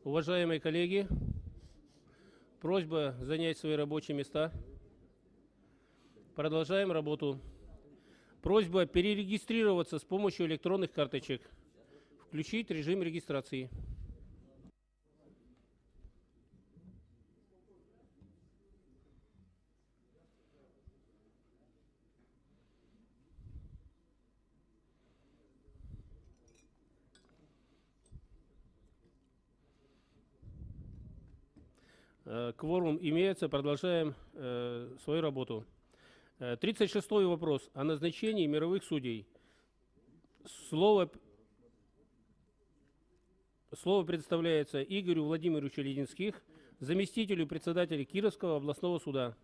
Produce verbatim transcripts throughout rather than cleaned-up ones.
Уважаемые коллеги, просьба занять свои рабочие места. Продолжаем работу. Просьба перерегистрироваться с помощью электронных карточек. Включить режим регистрации. Кворум имеется, продолжаем э, свою работу. тридцать шестой вопрос о назначении мировых судей. Слово, слово предоставляется Игорю Владимировичу Лединских, заместителю председателя Кировского областного суда.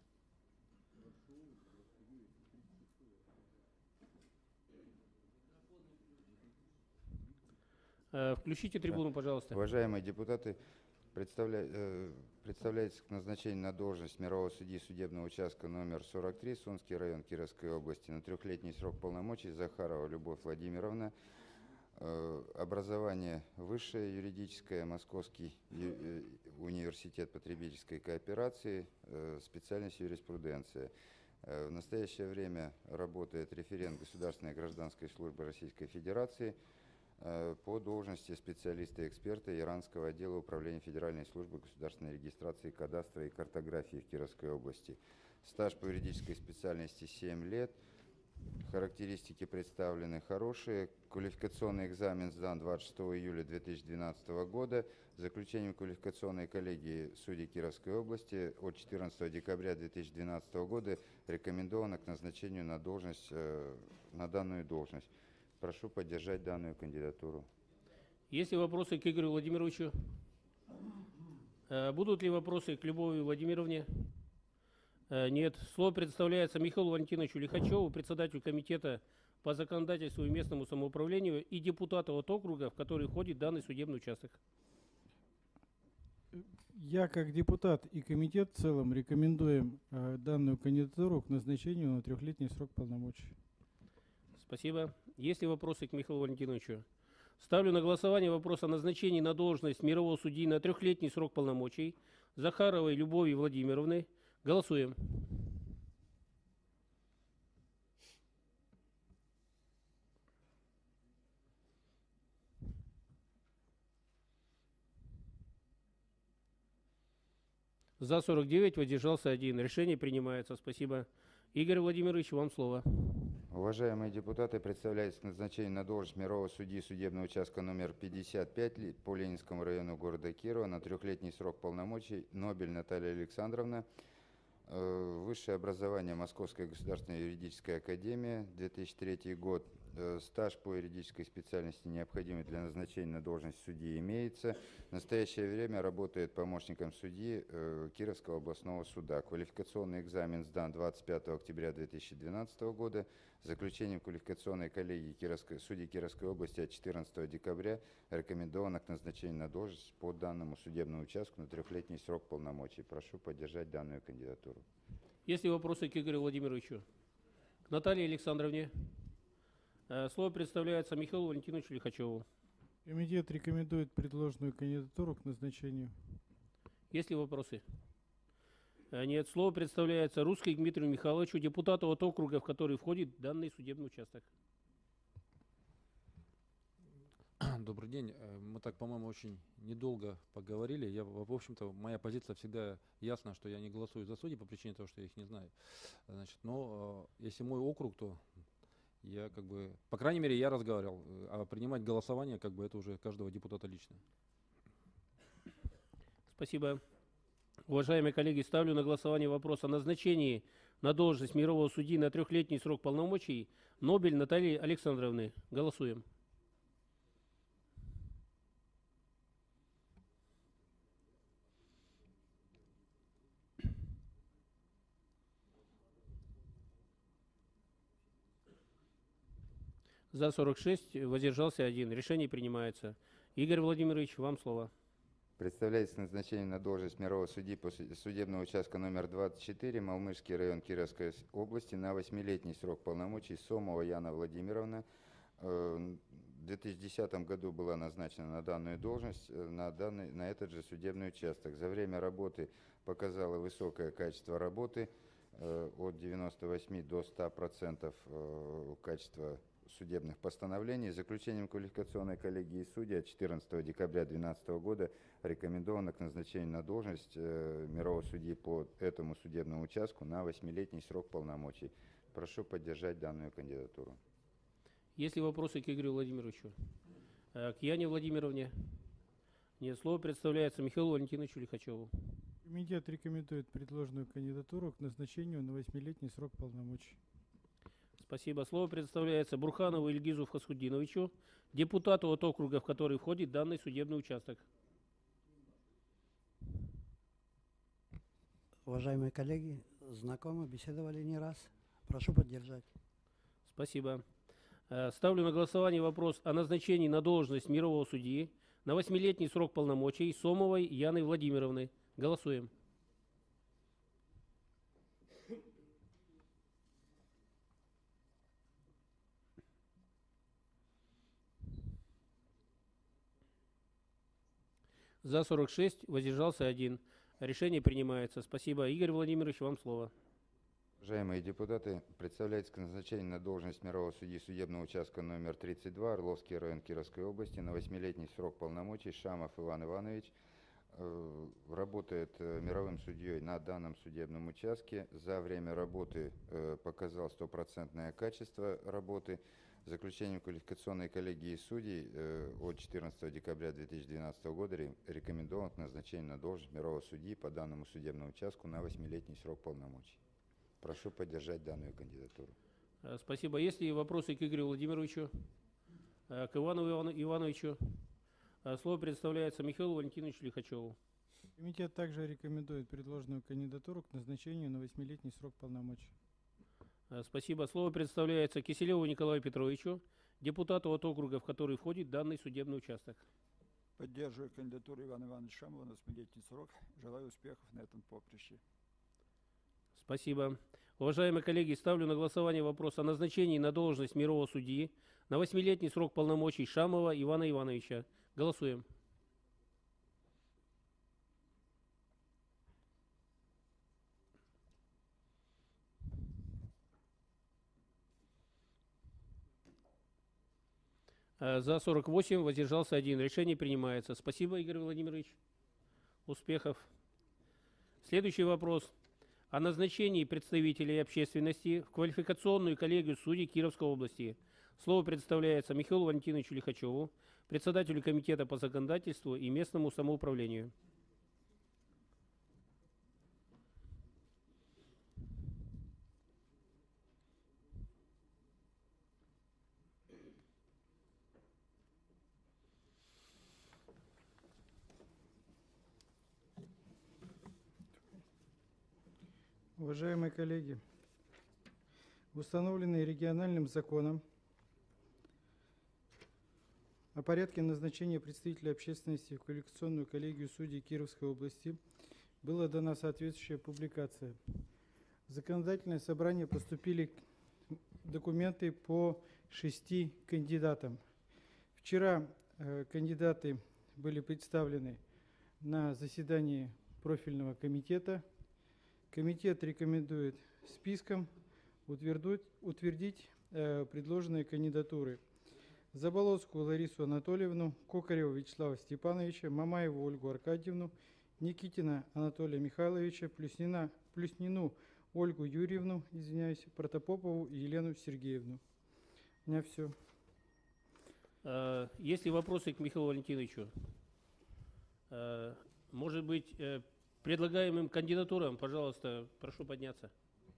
Включите трибуну, пожалуйста. Уважаемые депутаты, представля... представляется к назначению на должность мирового судьи судебного участка номер сорок три, Сунский район Кировской области, на трехлетний срок полномочий Захарова Любовь Владимировна. Образование высшее, юридическое, Московский университет потребительской кооперации, специальность юриспруденция. В настоящее время работает референт Государственной гражданской службы Российской Федерации по должности специалиста-эксперта Иранского отдела управления Федеральной службы государственной регистрации, кадастра и картографии в Кировской области. Стаж по юридической специальности семь лет. Характеристики представлены хорошие. Квалификационный экзамен сдан двадцать шестого июля две тысячи двенадцатого года. Заключением квалификационной коллегии судей Кировской области от четырнадцатого декабря две тысячи двенадцатого года рекомендовано к назначению на должность, на данную должность. Прошу поддержать данную кандидатуру. Есть ли вопросы к Игорю Владимировичу? Будут ли вопросы к Любови Владимировне? Нет. Слово предоставляется Михаилу Валентиновичу Лихачеву, председателю комитета по законодательству и местному самоуправлению и депутату от округа, в который входит данный судебный участок. Я, как депутат и комитет в целом, рекомендуем э, данную кандидатуру к назначению на трехлетний срок полномочий. Спасибо. Есть ли вопросы к Михаилу Валентиновичу? Ставлю на голосование вопрос о назначении на должность мирового судьи на трехлетний срок полномочий Захаровой Любови Владимировны. Голосуем. За сорок девять, воздержался один. Решение принимается. Спасибо. Игорь Владимирович, вам слово. Уважаемые депутаты, представляется назначение на должность мирового судьи судебного участка номер пятьдесят пять по Ленинскому району города Кирова на трехлетний срок полномочий Нобель Наталья Александровна. Высшее образование Московская государственная юридическая академия, две тысячи третий год. Стаж по юридической специальности, необходимый для назначения на должность судьи, имеется. В настоящее время работает помощником судьи Кировского областного суда. Квалификационный экзамен сдан двадцать пятого октября две тысячи двенадцатого года. Заключением квалификационной коллегии Кировской, судей Кировской области от четырнадцатого декабря рекомендовано к назначению на должность по данному судебному участку на трехлетний срок полномочий. Прошу поддержать данную кандидатуру. Есть ли вопросы к Игорю Владимировичу? К Наталье Александровне. Слово представляется Михаилу Валентиновичу Лихачеву. Комитет рекомендует предложенную кандидатуру к назначению. Есть ли вопросы? Нет. Слово представляется Русской Дмитрию Михайловичу, депутату от округа, в который входит данный судебный участок. Добрый день. Мы так, по-моему, очень недолго поговорили. Я, в общем-то, моя позиция всегда ясна, что я не голосую за судей по причине того, что я их не знаю. Значит, но если мой округ, то я как бы, по крайней мере, я разговаривал, а принимать голосование, как бы, это уже каждого депутата лично. Спасибо. Уважаемые коллеги, ставлю на голосование вопрос о назначении на должность мирового судьи на трехлетний срок полномочий Нобель Натальи Александровны. Голосуем. За сорок шесть, воздержался один. Решение принимается. Игорь Владимирович, вам слово. Представляется назначение на должность мирового судьи по судебного участка номер двадцать четыре, Малмышский район Кировской области, на восьмилетний срок полномочий Сомова Яна Владимировна. в две тысячи десятом году была назначена на данную должность, э, на, данный, на этот же судебный участок. За время работы показала высокое качество работы, э, от девяноста восьми до ста процентов э, качества судебных постановлений. Заключением квалификационной коллегии судей от четырнадцатого декабря две тысячи двенадцатого года рекомендовано к назначению на должность э, мирового судьи по этому судебному участку на восьмилетний срок полномочий. Прошу поддержать данную кандидатуру. Есть ли вопросы к Игорю Владимировичу? Э, К Яне Владимировне? Нет. Слово предоставляется Михаилу Валентиновичу Лихачеву. Комитет рекомендует предложенную кандидатуру к назначению на восьмилетний срок полномочий. Спасибо. Слово предоставляется Бурханову Ильгизу Фасхудиновичу, депутату от округа, в который входит данный судебный участок. Уважаемые коллеги, знакомы, беседовали не раз. Прошу поддержать. Спасибо. Э, Ставлю на голосование вопрос о назначении на должность мирового судьи на восьмилетний срок полномочий Сомовой Яны Владимировны. Голосуем. За сорок шесть, воздержался один. Решение принимается. Спасибо. Игорь Владимирович, вам слово. Уважаемые депутаты, представляется к назначению на должность мирового судьи судебного участка номер тридцать два, Орловский район Кировской области, на восьмилетний срок полномочий Шамов Иван Иванович. Э, Работает э, мировым судьей на данном судебном участке. За время работы э, показал стопроцентное качество работы. Заключением квалификационной коллегии судей э, от четырнадцатого декабря две тысячи двенадцатого года ре- рекомендован к назначению на должность мирового судьи по данному судебному участку на восьмилетний срок полномочий. Прошу поддержать данную кандидатуру. Э, Спасибо. Есть ли вопросы к Игорю Владимировичу? Э, К Ивану Ивану- Ивановичу? Э, Слово предоставляется Михаилу Валентиновичу Лихачеву. Комитет также рекомендует предложенную кандидатуру к назначению на восьмилетний срок полномочий. Э, Спасибо. Слово предоставляется Киселеву Николаю Петровичу, депутату от округа, в который входит данный судебный участок. Поддерживаю кандидатуру Ивана Ивановича Шамова на восьмилетний срок. Желаю успехов на этом поприще. Спасибо. Уважаемые коллеги, ставлю на голосование вопрос о назначении на должность мирового судьи на восьмилетний срок полномочий Шамова Ивана Ивановича. Голосуем. Э, За сорок восемь, воздержался один. Решение принимается. Спасибо, Игорь Владимирович. Успехов. Следующий вопрос о назначении представителей общественности в квалификационную коллегию судей Кировской области. Слово предоставляется Михаилу Валентиновичу Лихачеву, председателю комитета по законодательству и местному самоуправлению. Уважаемые коллеги, установленный региональным законом о порядке назначения представителей общественности в квалификационную коллегию судей Кировской области была дана соответствующая публикация. В законодательное собрание поступили документы по шести кандидатам. Вчера э, кандидаты были представлены на заседании профильного комитета. Комитет рекомендует списком утвердить, утвердить э, предложенные кандидатуры: Заболоцкую Ларису Анатольевну, Кокарева Вячеслава Степановича, Мамаеву Ольгу Аркадьевну, Никитина Анатолия Михайловича, Плюснина, Плюснину Ольгу Юрьевну, извиняюсь, Протопопову и Елену Сергеевну. У меня все. Э, Есть ли вопросы к Михаилу Валентиновичу? Э, Может быть, э, предлагаемым кандидатурам, пожалуйста, прошу подняться.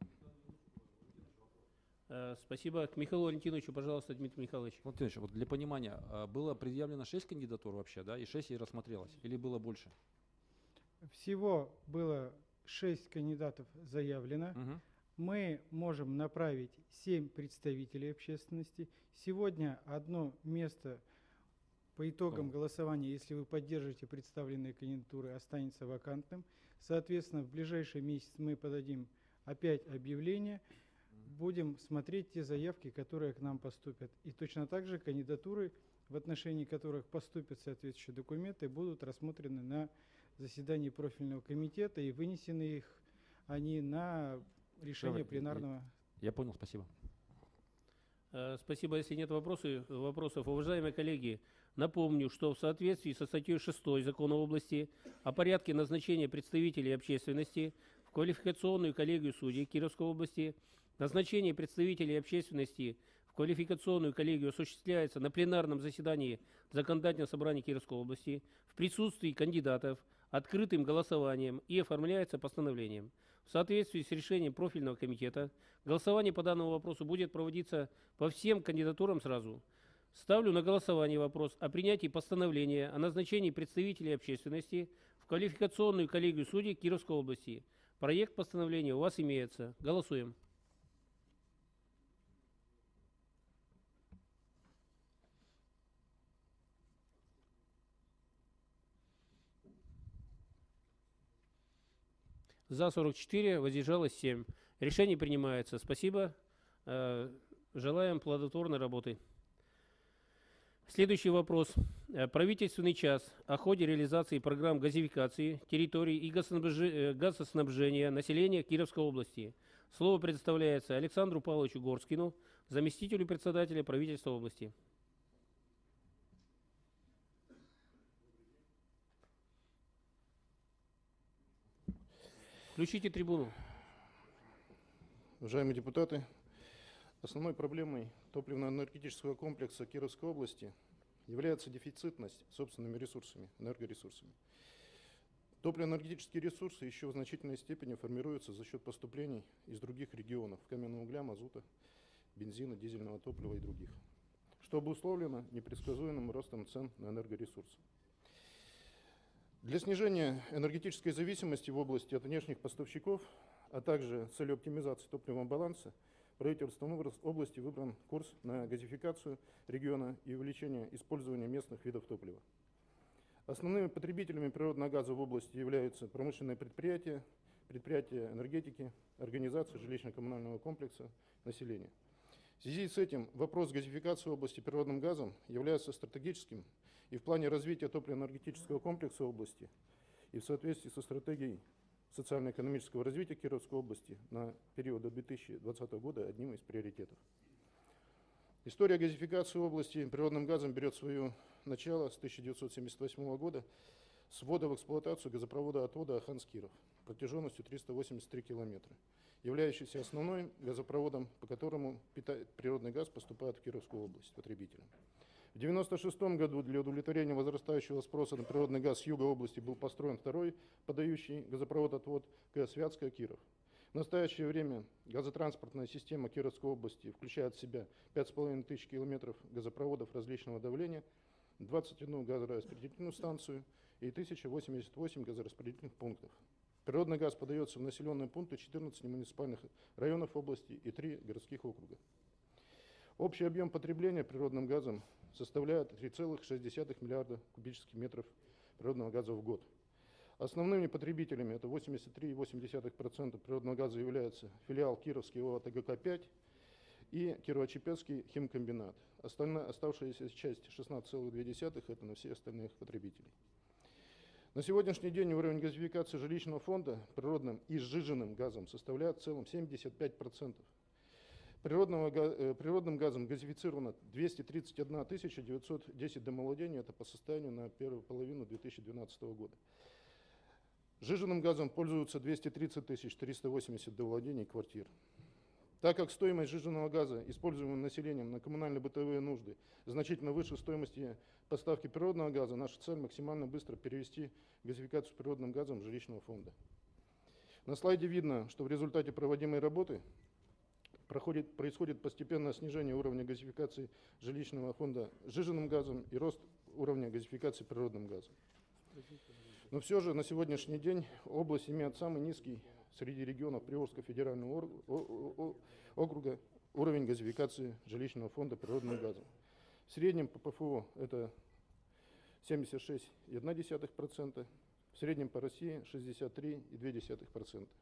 Э, Спасибо. К Михаилу Валентиновичу, пожалуйста, Дмитрий Михайлович. Владимир Ильич, вот для понимания, а, было предъявлено шесть кандидатур вообще, да, и шесть и рассмотрелось, или было больше? Всего было шесть кандидатов заявлено. Мгм. Мы можем направить семь представителей общественности. Сегодня одно место по итогам Понял. голосования, если вы поддержите представленные кандидатуры, останется вакантным. Соответственно, в ближайший месяц мы подадим опять объявление, будем смотреть те заявки, которые к нам поступят. И точно так же кандидатуры в отношении которых поступят соответствующие документы, будут рассмотрены на заседании профильного комитета и вынесены их они на решение Давай, пленарного. Я понял, спасибо. Э, Спасибо. Если нет вопросов, вопросов, уважаемые коллеги, напомню, что в соответствии со статьей шестой Закона области о порядке назначения представителей общественности в квалификационную коллегию судей Кировской области, назначение представителей общественности в квалификационную коллегию осуществляется на пленарном заседании Законодательного собрания Кировской области в присутствии кандидатов открытым голосованием и оформляется постановлением. В соответствии с решением профильного комитета голосование по данному вопросу будет проводиться по всем кандидатурам сразу. Ставлю на голосование вопрос о принятии постановления о назначении представителей общественности в квалификационную коллегию судей Кировской области. Проект постановления у вас имеется. Голосуем. За сорок четыре, воздержалось семь. Решение принимается. Спасибо. Э, Желаем плодотворной работы. Следующий вопрос. Э, Правительственный час о ходе реализации программ газификации территорий и газоснабжи- э, газоснабжения населения Кировской области. Слово предоставляется Александру Павловичу Горскину, заместителю председателя правительства области. Включите трибуну. Уважаемые депутаты, основной проблемой топливно-энергетического комплекса Кировской области является дефицитность собственными ресурсами, энергоресурсами. Топливно-энергетические ресурсы еще в значительной степени формируются за счет поступлений из других регионов каменного угля, мазута, бензина, дизельного топлива и других, что обусловлено непредсказуемым ростом цен на энергоресурсы. Для снижения энергетической зависимости в области от внешних поставщиков, а также с целью оптимизации топливного баланса, правительством области выбран курс на газификацию региона и увеличение использования местных видов топлива. Основными потребителями природного газа в области являются промышленные предприятия, предприятия энергетики, организации жилищно-коммунального комплекса, населения. В связи с этим вопрос газификации области природным газом является стратегическим и в плане развития топливно-энергетического комплекса области, и в соответствии со стратегией социально-экономического развития Кировской области на период до две тысячи двадцатого года одним из приоритетов. История газификации области природным газом берет свое начало с тысяча девятьсот семьдесят восьмого года с ввода в эксплуатацию газопровода отвода Аханс-Киров протяженностью триста восемьдесят три километра, являющийся основным газопроводом, по которому питает природный газ поступает в Кировскую область потребителям. В девяносто шестом году для удовлетворения возрастающего спроса на природный газ с юга области был построен второй подающий газопровод-отвод КС Вятская-Киров. В настоящее время газотранспортная система Кировской области включает в себя пять с половиной тысяч километров газопроводов различного давления, двадцать одну газораспределительную станцию и тысяча восемьдесят восемь газораспределительных пунктов. Природный газ подается в населенные пункты четырнадцати муниципальных районов области и три городских округа. Общий объем потребления природным газом составляет три целых шесть десятых миллиарда кубических метров природного газа в год. Основными потребителями это восемьдесят три и восемь десятых процента природного газа является филиал Кировский ОАО ТГК пять и Кирово-Чепецкий химкомбинат. Остальная, оставшаяся часть шестнадцать целых две десятых это на все остальных потребителей. На сегодняшний день уровень газификации жилищного фонда природным и сжиженным газом составляет в целом семьдесят пять процентов. Природного, э, природным газом газифицировано двести тридцать одна тысяча девятьсот десять домовладений, это по состоянию на первую половину две тысячи двенадцатого года. Сжиженным газом пользуются двести тридцать тысяч триста восемьдесят домовладений и квартир. Так как стоимость сжиженного газа, используемого населением на коммунально-бытовые нужды, значительно выше стоимости поставки природного газа, наша цель максимально быстро перевести газификацию природным газом в жилищного фонда. На слайде видно, что в результате проводимой работы проходит, происходит постепенное снижение уровня газификации жилищного фонда сжиженным газом и рост уровня газификации природным газом. Но все же на сегодняшний день область имеет самый низкий среди регионов Приволжского федерального округа уровень газификации жилищного фонда природным газом. В среднем по ПФО это семьдесят шесть и одна десятая процента, в среднем по России шестьдесят три и две десятых процента.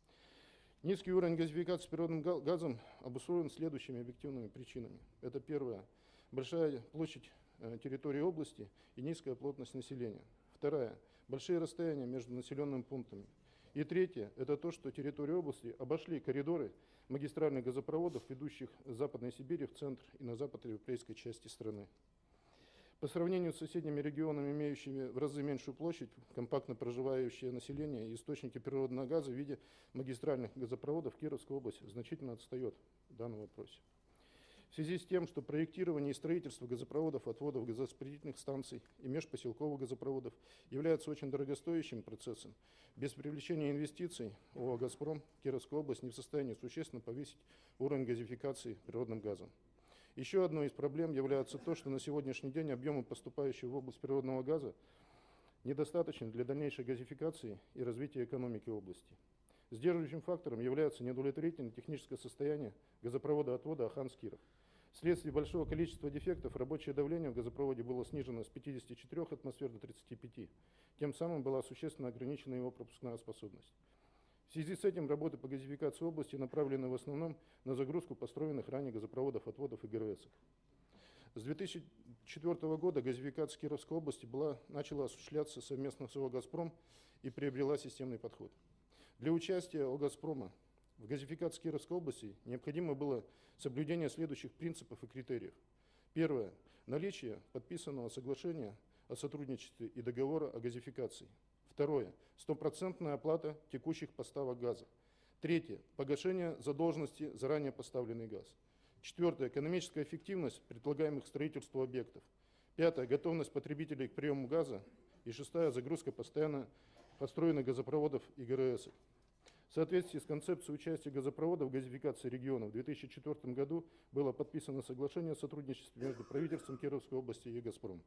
Низкий уровень газификации природным газом обусловлен следующими объективными причинами. Это первое. Большая площадь э, территории области и низкая плотность населения. Вторая – большие расстояния между населенными пунктами. И третье – это то, что территории области обошли коридоры магистральных газопроводов, ведущих с Западной Сибири в центр и на западноевропейской части страны. По сравнению с соседними регионами, имеющими в разы меньшую площадь, компактно проживающее население и источники природного газа в виде магистральных газопроводов, Кировская область значительно отстает в данном вопросе. В связи с тем, что проектирование и строительство газопроводов, отводов газораспределительных станций и межпоселковых газопроводов является очень дорогостоящим процессом, без привлечения инвестиций ОАО «Газпром» Кировская область не в состоянии существенно повысить уровень газификации природным газом. Еще одной из проблем является то, что на сегодняшний день объемы, поступающие в область природного газа, недостаточны для дальнейшей газификации и развития экономики области. Сдерживающим фактором является неудовлетворительное техническое состояние газопровода отвода Ахан-Скиров. Вследствие большого количества дефектов рабочее давление в газопроводе было снижено с пятидесяти четырёх атмосфер до тридцати пяти. Тем самым была существенно ограничена его пропускная способность. В связи с этим работы по газификации области направлены в основном на загрузку построенных ранее газопроводов, отводов и ГРС. С две тысячи четвёртого года газификация Кировской области была, начала осуществляться совместно с ОАО «Газпром» и приобрела системный подход. Для участия ОАО «Газпрома» в газификации Кировской области необходимо было соблюдение следующих принципов и критериев. Первое. Наличие подписанного соглашения о сотрудничестве и договора о газификации. Второе. Стопроцентная оплата текущих поставок газа. Третье. Погашение задолженности за ранее поставленный газ. Четвертое. Экономическая эффективность предлагаемых строительству объектов. Пятое. Готовность потребителей к приему газа. И шестая. Загрузка постоянно построенных газопроводов и ГРС. В соответствии с концепцией участия газопроводов в газификации региона в две тысячи четвёртом году было подписано соглашение о сотрудничестве между правительством Кировской области и «Газпром».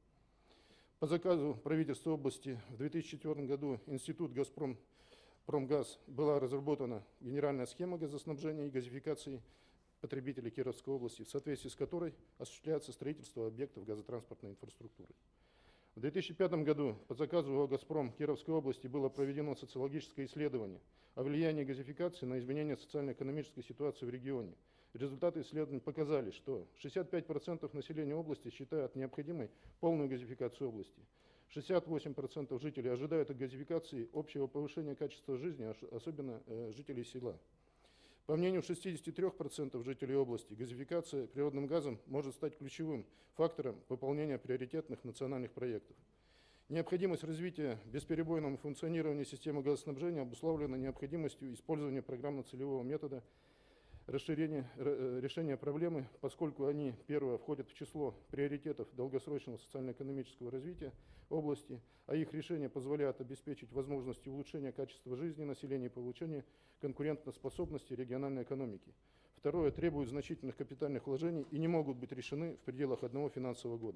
По заказу правительства области в две тысячи четвёртом году Институт «Газпром Промгаз» была разработана генеральная схема газоснабжения и газификации потребителей Кировской области, в соответствии с которой осуществляется строительство объектов газотранспортной инфраструктуры. В две тысячи пятом году по заказу ОАО «Газпром» Кировской области было проведено социологическое исследование о влиянии газификации на изменение социально-экономической ситуации в регионе. Результаты исследований показали, что шестьдесят пять процентов населения области считают необходимой полную газификацию области. шестьдесят восемь процентов жителей ожидают от газификации общего повышения качества жизни, особенно э, жителей села. По мнению шестидесяти трёх процентов жителей области, газификация природным газом может стать ключевым фактором выполнения приоритетных национальных проектов. Необходимость развития бесперебойного функционирования системы газоснабжения обусловлена необходимостью использования программно-целевого метода расширения, решения проблемы, поскольку они, первое, входят в число приоритетов долгосрочного социально-экономического развития области, а их решение позволяет обеспечить возможности улучшения качества жизни населения и получения конкурентоспособности региональной экономики. Второе, требуют значительных капитальных вложений и не могут быть решены в пределах одного финансового года.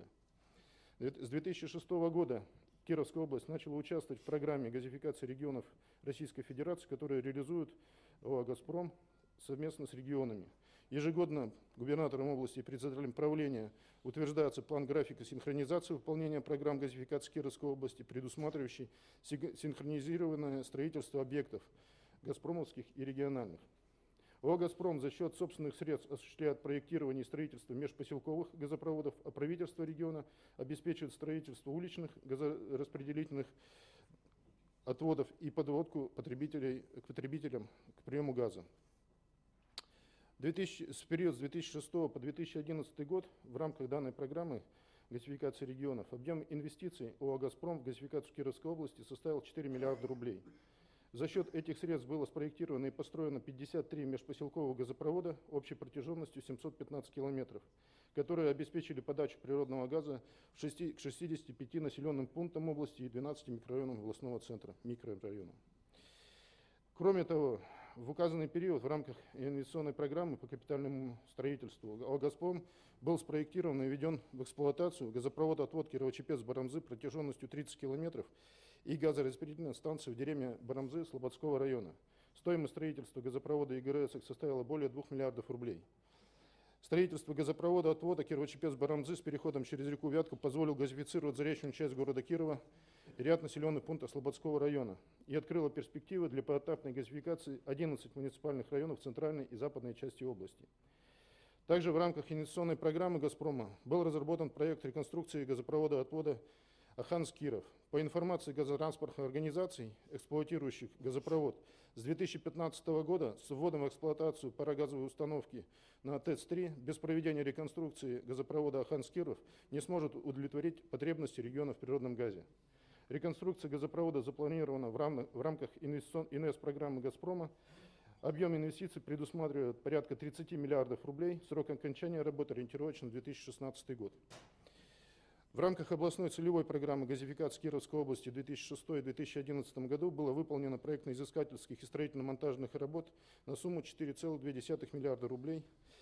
С две тысячи шестого года Кировская область начала участвовать в программе газификации регионов Российской Федерации, которую реализует ОАО «Газпром» совместно с регионами. Ежегодно губернатором области и председателем правления утверждается план графика синхронизации выполнения программ газификации Кировской области, предусматривающий синхронизированное строительство объектов газпромовских и региональных. ОАО «Газпром» за счет собственных средств осуществляет проектирование и строительство межпоселковых газопроводов, а правительство региона обеспечивает строительство уличных газораспределительных отводов и подводку потребителей, к потребителям к приему газа. С периода с две тысячи шестого по две тысячи одиннадцатый год в рамках данной программы газификации регионов объем инвестиций ОАО «Газпром» в газификацию Кировской области составил четыре миллиарда рублей. За счет этих средств было спроектировано и построено пятьдесят три межпоселковых газопровода общей протяженностью семьсот пятнадцать километров, которые обеспечили подачу природного газа к шестидесяти пяти населенным пунктам области и двенадцати микрорайонам областного центра, микрорайонам. Кроме того, в указанный период в рамках инвестиционной программы по капитальному строительству ОАО «Газпром» был спроектирован и введен в эксплуатацию газопровод отвод Кирово-Чепецк-Барамзы протяженностью тридцать километров и газораспределительная станция в деревне Барамзы Слободского района. Стоимость строительства газопровода и ГРС составила более двух миллиардов рублей. Строительство газопровода отвода Кирово-Чепецк-Барамзы с переходом через реку Вятку позволило газифицировать заречную часть города Кирова и ряд населенных пунктов Слободского района и открыло перспективы для поэтапной газификации одиннадцати муниципальных районов центральной и западной части области. Также в рамках инвестиционной программы «Газпрома» был разработан проект реконструкции газопровода отвода Аханс-Киров. По информации газотранспортных организаций, эксплуатирующих газопровод, с две тысячи пятнадцатого года с вводом в эксплуатацию парогазовой установки на ТЭЦ три без проведения реконструкции газопровода Аханс-Киров не сможет удовлетворить потребности региона в природном газе. Реконструкция газопровода запланирована в, рам в рамках инвест-программы «Газпрома». Объем инвестиций предусматривает порядка тридцати миллиардов рублей. Срок окончания работы ориентировочно две тысячи шестнадцатый год. В рамках областной целевой программы газификации Кировской области в две тысячи шестом — две тысячи одиннадцатом году было выполнено проектно-изыскательских и строительно-монтажных работ на сумму четыре целых две десятых миллиарда рублей.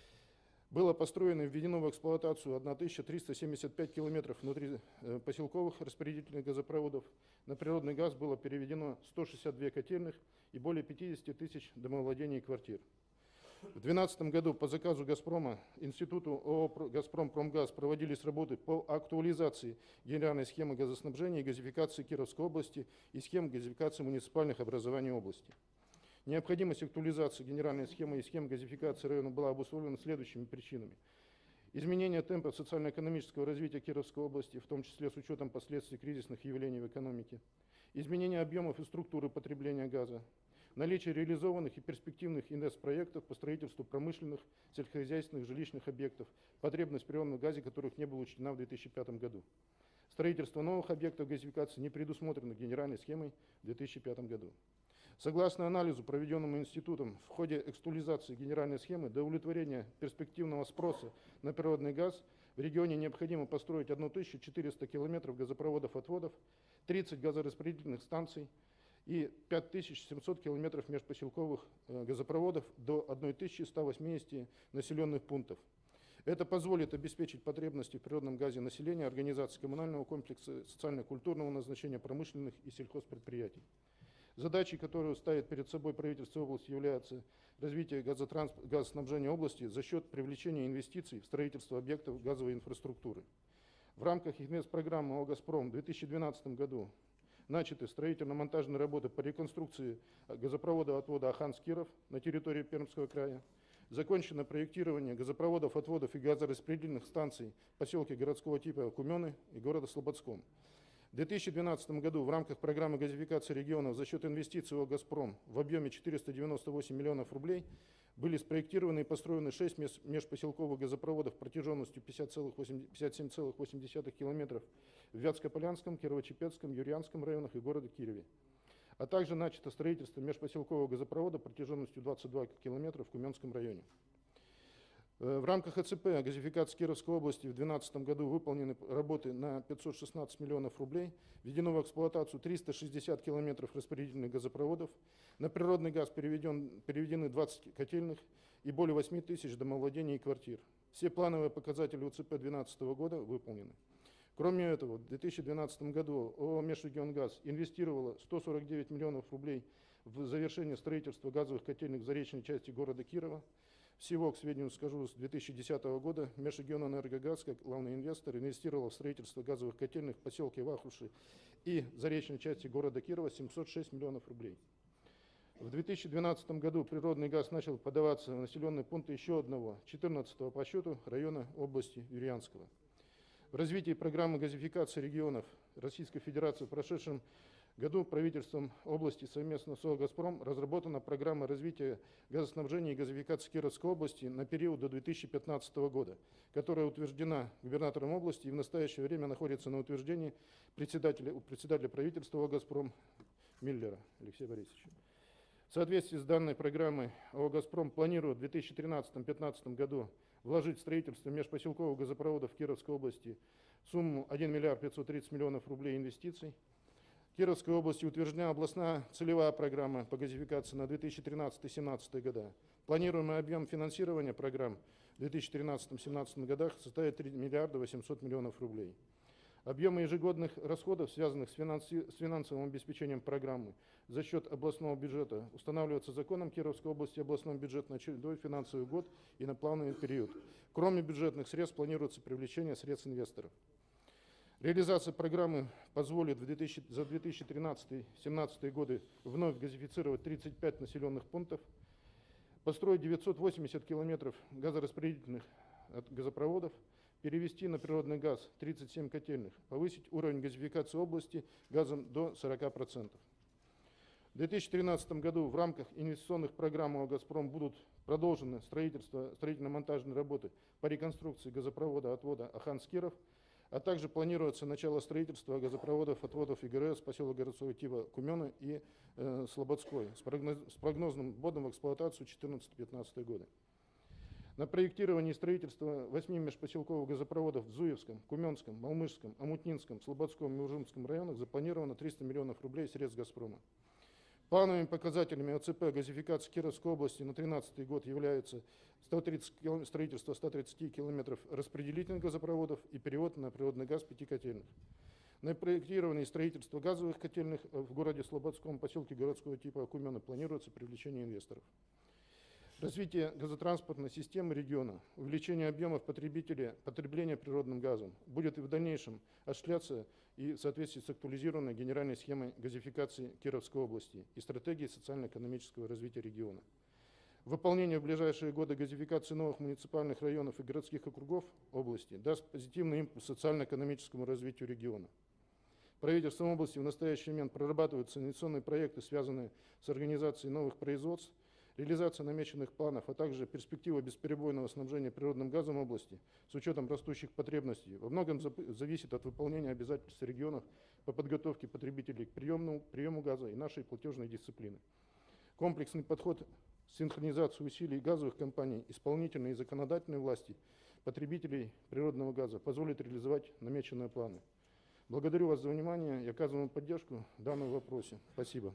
Было построено и введено в эксплуатацию тысяча триста семьдесят пять километров внутри э, поселковых распределительных газопроводов. На природный газ было переведено сто шестьдесят две котельных и более пятидесяти тысяч домовладений и квартир. В две тысячи двенадцатом году по заказу «Газпрома» Институту ООО «Газпром-Промгаз» проводились работы по актуализации генеральной схемы газоснабжения и газификации Кировской области и схем газификации муниципальных образований области. Необходимость актуализации генеральной схемы и схем газификации района была обусловлена следующими причинами. Изменение темпа социально-экономического развития Кировской области, в том числе с учетом последствий кризисных явлений в экономике. Изменение объемов и структуры потребления газа. Наличие реализованных и перспективных инвестпроектов по строительству промышленных, сельскохозяйственных, жилищных объектов, потребность в природном газе, которых не была учтена в две тысячи пятом году. Строительство новых объектов газификации не предусмотрено генеральной схемой в две тысячи пятом году. Согласно анализу, проведенному институтом, в ходе экстуализации генеральной схемы до удовлетворения перспективного спроса на природный газ в регионе необходимо построить тысячу четыреста километров газопроводов-отводов, тридцать газораспределительных станций и пять тысяч семьсот километров межпоселковых газопроводов до тысячи ста восьмидесяти населенных пунктов. Это позволит обеспечить потребности в природном газе населения, организации коммунального комплекса, социально-культурного назначения промышленных и сельхозпредприятий. Задачей, которую ставит перед собой правительство области, является развитие газоснабжения области за счет привлечения инвестиций в строительство объектов газовой инфраструктуры. В рамках инвестпрограммы ООО «Газпром» в две тысячи двенадцатом году начаты строительно-монтажные работы по реконструкции газопровода отвода Аханс-Киров на территории Пермского края. Закончено проектирование газопроводов, отводов и газораспределительных станций в поселке городского типа Кумены и города Слободском. В две тысячи двенадцатом году в рамках программы газификации регионов за счет инвестиций ООО «Газпром» в объеме четыреста девяносто восемь миллионов рублей были спроектированы и построены шесть межпоселковых газопроводов протяженностью пятьдесят семь целых восемь десятых километров в Вятскополянском, Кирово-Чепецком, Юрьянском районах и городе Кирове. А также начато строительство межпоселкового газопровода протяженностью двадцать два километра в Куменском районе. В рамках ЭЦП газификации Кировской области в две тысячи двенадцатом году выполнены работы на пятьсот шестнадцать миллионов рублей, введено в эксплуатацию триста шестьдесят километров распределительных газопроводов, на природный газ переведен, переведены двадцать котельных и более восьми тысяч домовладений и квартир. Все плановые показатели УЦП две тысячи двенадцатого года выполнены. Кроме этого, в две тысячи двенадцатом году ООО «Межрегионгаз» инвестировало сто сорок девять миллионов рублей в завершение строительства газовых котельных в заречной части города Кирова. Всего, к сведению скажу, с две тысячи десятого года Межрегионэнергогаз, как главный инвестор, инвестировал в строительство газовых котельных в поселке Вахруши и заречной части города Кирова семьсот шесть миллионов рублей. В две тысячи двенадцатом году природный газ начал подаваться в населенные пункты еще одного, четырнадцатого по счету района области Юрьянского. В развитии программы газификации регионов Российской Федерации в прошедшем году правительством области совместно с ООО «Газпром» разработана программа развития газоснабжения и газификации Кировской области на период до две тысячи пятнадцатого года, которая утверждена губернатором области и в настоящее время находится на утверждении председателя, председателя правительства ООО «Газпром» Миллера Алексея Борисовича. В соответствии с данной программой ООО «Газпром» планирует в две тысячи тринадцатом — две тысячи пятнадцатом году вложить в строительство межпоселковых газопроводов в Кировской области сумму один миллиард пятьсот тридцать миллионов рублей инвестиций. В Кировской области утверждена областная целевая программа по газификации на две тысячи тринадцатый — две тысячи семнадцатый года. Планируемый объем финансирования программ в две тысячи тринадцатом — две тысячи семнадцатом годах составит три миллиарда восемьсот миллионов рублей. Объемы ежегодных расходов, связанных с, финанси... с финансовым обеспечением программы за счет областного бюджета, устанавливаются законом Кировской области областной бюджет на очередной финансовый год и на плановый период. Кроме бюджетных средств планируется привлечение средств инвесторов. Реализация программы позволит в две тысячи... за две тысячи тринадцатый — две тысячи семнадцатый годы вновь газифицировать тридцать пять населенных пунктов. построить девятьсот восемьдесят километров газораспределительных газопроводов, перевести на природный газ тридцать семь котельных, повысить уровень газификации области газом до сорока процентов. В две тысячи тринадцатом году в рамках инвестиционных программ ОАО «Газпром» будут продолжены строительство, строительно-монтажные работы по реконструкции газопровода отвода Ахан-Скиров, а также планируется начало строительства газопроводов отводов ИГРС поселок городского типа Кумены и э, Слободской с, прогноз, с прогнозным вводом в эксплуатацию две тысячи четырнадцатый-две тысячи пятнадцатый годы. На проектирование и строительство восьми межпоселковых газопроводов в Зуевском, Куменском, Малмышском, Амутнинском, Слободском и Ужинском районах запланировано триста миллионов рублей средств «Газпрома». Плановыми показателями ОЦП газификации Кировской области на две тысячи тринадцатый год являются сто тридцать, строительство ста тридцати километров распределительных газопроводов и перевод на природный газ пяти котельных. На проектирование и строительство газовых котельных в городе Слободском, поселке городского типа Кумены планируется привлечение инвесторов. Развитие газотранспортной системы региона, увеличение объемов потребителей, потребления природным газом будет и в дальнейшем осуществляться и в соответствии с актуализированной генеральной схемой газификации Кировской области и стратегией социально-экономического развития региона. Выполнение в ближайшие годы газификации новых муниципальных районов и городских округов области даст позитивный импульс социально-экономическому развитию региона. Правительством области в настоящий момент прорабатываются инвестиционные проекты, связанные с организацией новых производств, реализация намеченных планов, а также перспектива бесперебойного снабжения природным газом области с учетом растущих потребностей во многом зависит от выполнения обязательств регионов по подготовке потребителей к приему, приему газа и нашей платежной дисциплины. Комплексный подход, синхронизацию усилий газовых компаний, исполнительной и законодательной власти, потребителей природного газа позволит реализовать намеченные планы. Благодарю вас за внимание и оказываемую поддержку в данном вопросе. Спасибо.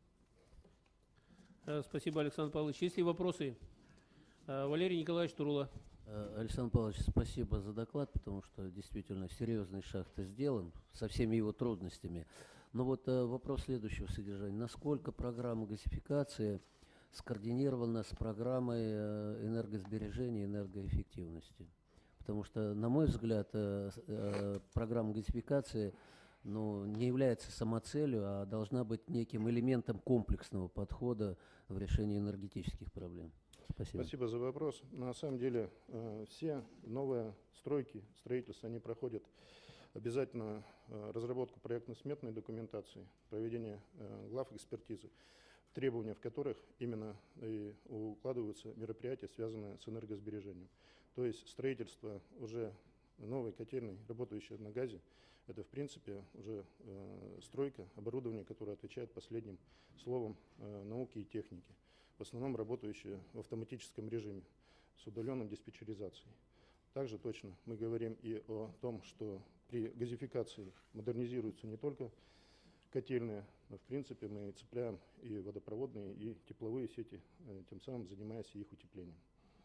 Спасибо, Александр Павлович. Есть ли вопросы? Валерий Николаевич Турула. Александр Павлович, спасибо за доклад, потому что действительно серьезный шаг-то сделан со всеми его трудностями. Но вот вопрос следующего содержания. Насколько программа газификации скоординирована с программой энергосбережения и энергоэффективности? Потому что, на мой взгляд, программа газификации ну, не является самоцелью, а должна быть неким элементом комплексного подхода в решении энергетических проблем. Спасибо. Спасибо за вопрос. На самом деле все новые стройки, строительства, они проходят обязательно разработку проектно-сметной документации, проведение глав экспертизы, требования в которых именно и укладываются мероприятия, связанные с энергосбережением. То есть строительство уже новой котельной, работающей на газе, это, в принципе, уже э, стройка, оборудование, которое отвечает последним словом э, науки и техники, в основном работающее в автоматическом режиме с удаленной диспетчеризацией. Также точно мы говорим и о том, что при газификации модернизируются не только котельные, но, в принципе, мы цепляем и водопроводные, и тепловые сети, э, тем самым занимаясь их утеплением.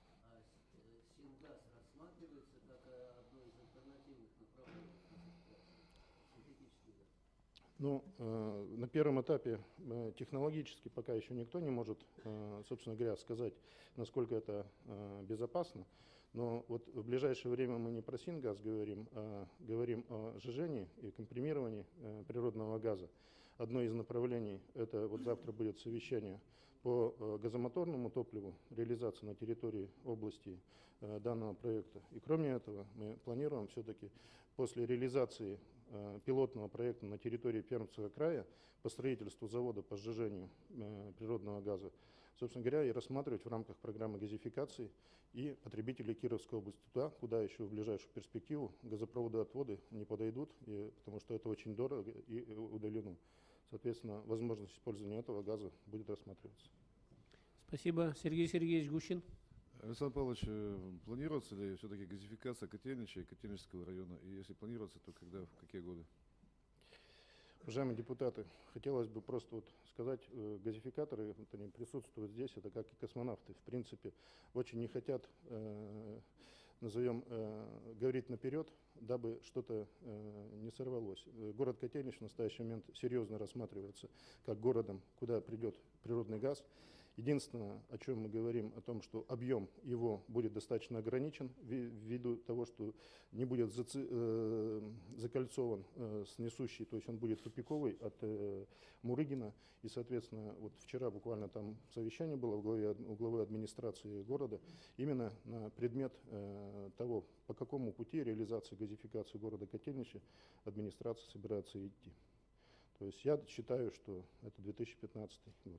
Ну, э, на первом этапе э, технологически пока еще никто не может, э, собственно говоря, сказать, насколько это э, безопасно. Но вот в ближайшее время мы не про сингаз говорим, а говорим о сжижении и компримировании э, природного газа. Одно из направлений – это вот завтра будет совещание по э, газомоторному топливу, реализация на территории области э, данного проекта. И кроме этого мы планируем все-таки после реализации пилотного проекта на территории Пермского края по строительству завода по сжижению э, природного газа, собственно говоря, и рассматривать в рамках программы газификации и потребителей Кировской области туда, куда еще в ближайшую перспективу газопроводы-отводы не подойдут, и, потому что это очень дорого и удалено. Соответственно, возможность использования этого газа будет рассматриваться. Спасибо. Сергей Сергеевич Гущин. Александр Павлович, планируется ли все-таки газификация Котельнича и Котельнического района? И если планируется, то когда, в какие годы? Уважаемые депутаты, хотелось бы просто вот сказать, э, газификаторы, вот они присутствуют здесь, это как и космонавты, в принципе, очень не хотят, э, назовем, э, говорить наперед, дабы что-то э, не сорвалось. Город Котельнич в настоящий момент серьезно рассматривается как городом, куда придет природный газ. Единственное, о чем мы говорим, о том, что объем его будет достаточно ограничен ввиду того, что не будет заци, э, закольцован э, с несущей, то есть он будет тупиковый от э, Мурыгина. И, соответственно, вот вчера буквально там совещание было в главе, у главы администрации города именно на предмет э, того, по какому пути реализации газификации города Котельничи администрация собирается идти. То есть я считаю, что это две тысячи пятнадцатый год.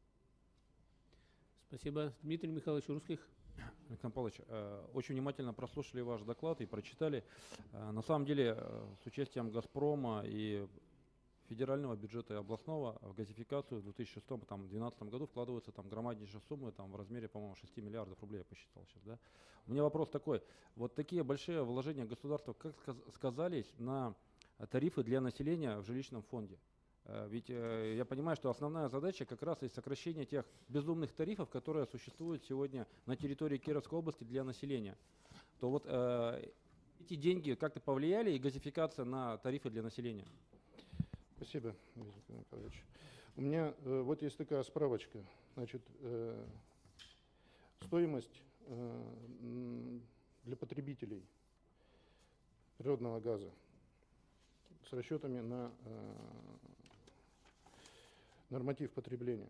Спасибо. Дмитрий Михайлович Русских. Александр Павлович, э, очень внимательно прослушали ваш доклад и прочитали. Э, на самом деле, э, с участием «Газпрома» и федерального бюджета и областного в газификацию в две тысячи шестом — две тысячи двенадцатом году вкладываются там громаднейшие суммы там, в размере, по-моему, шести миллиардов рублей, я посчитал сейчас. Да? У меня вопрос такой. Вот такие большие вложения государства как сказались на тарифы для населения в жилищном фонде? Ведь э, я понимаю, что основная задача как раз и сокращение тех безумных тарифов, которые существуют сегодня на территории Кировской области для населения. То вот э, эти деньги как-то повлияли и газификация на тарифы для населения? Спасибо, Виктор Николаевич. У меня э, вот есть такая справочка. Значит, э, стоимость э, для потребителей природного газа с расчетами на э, норматив потребления.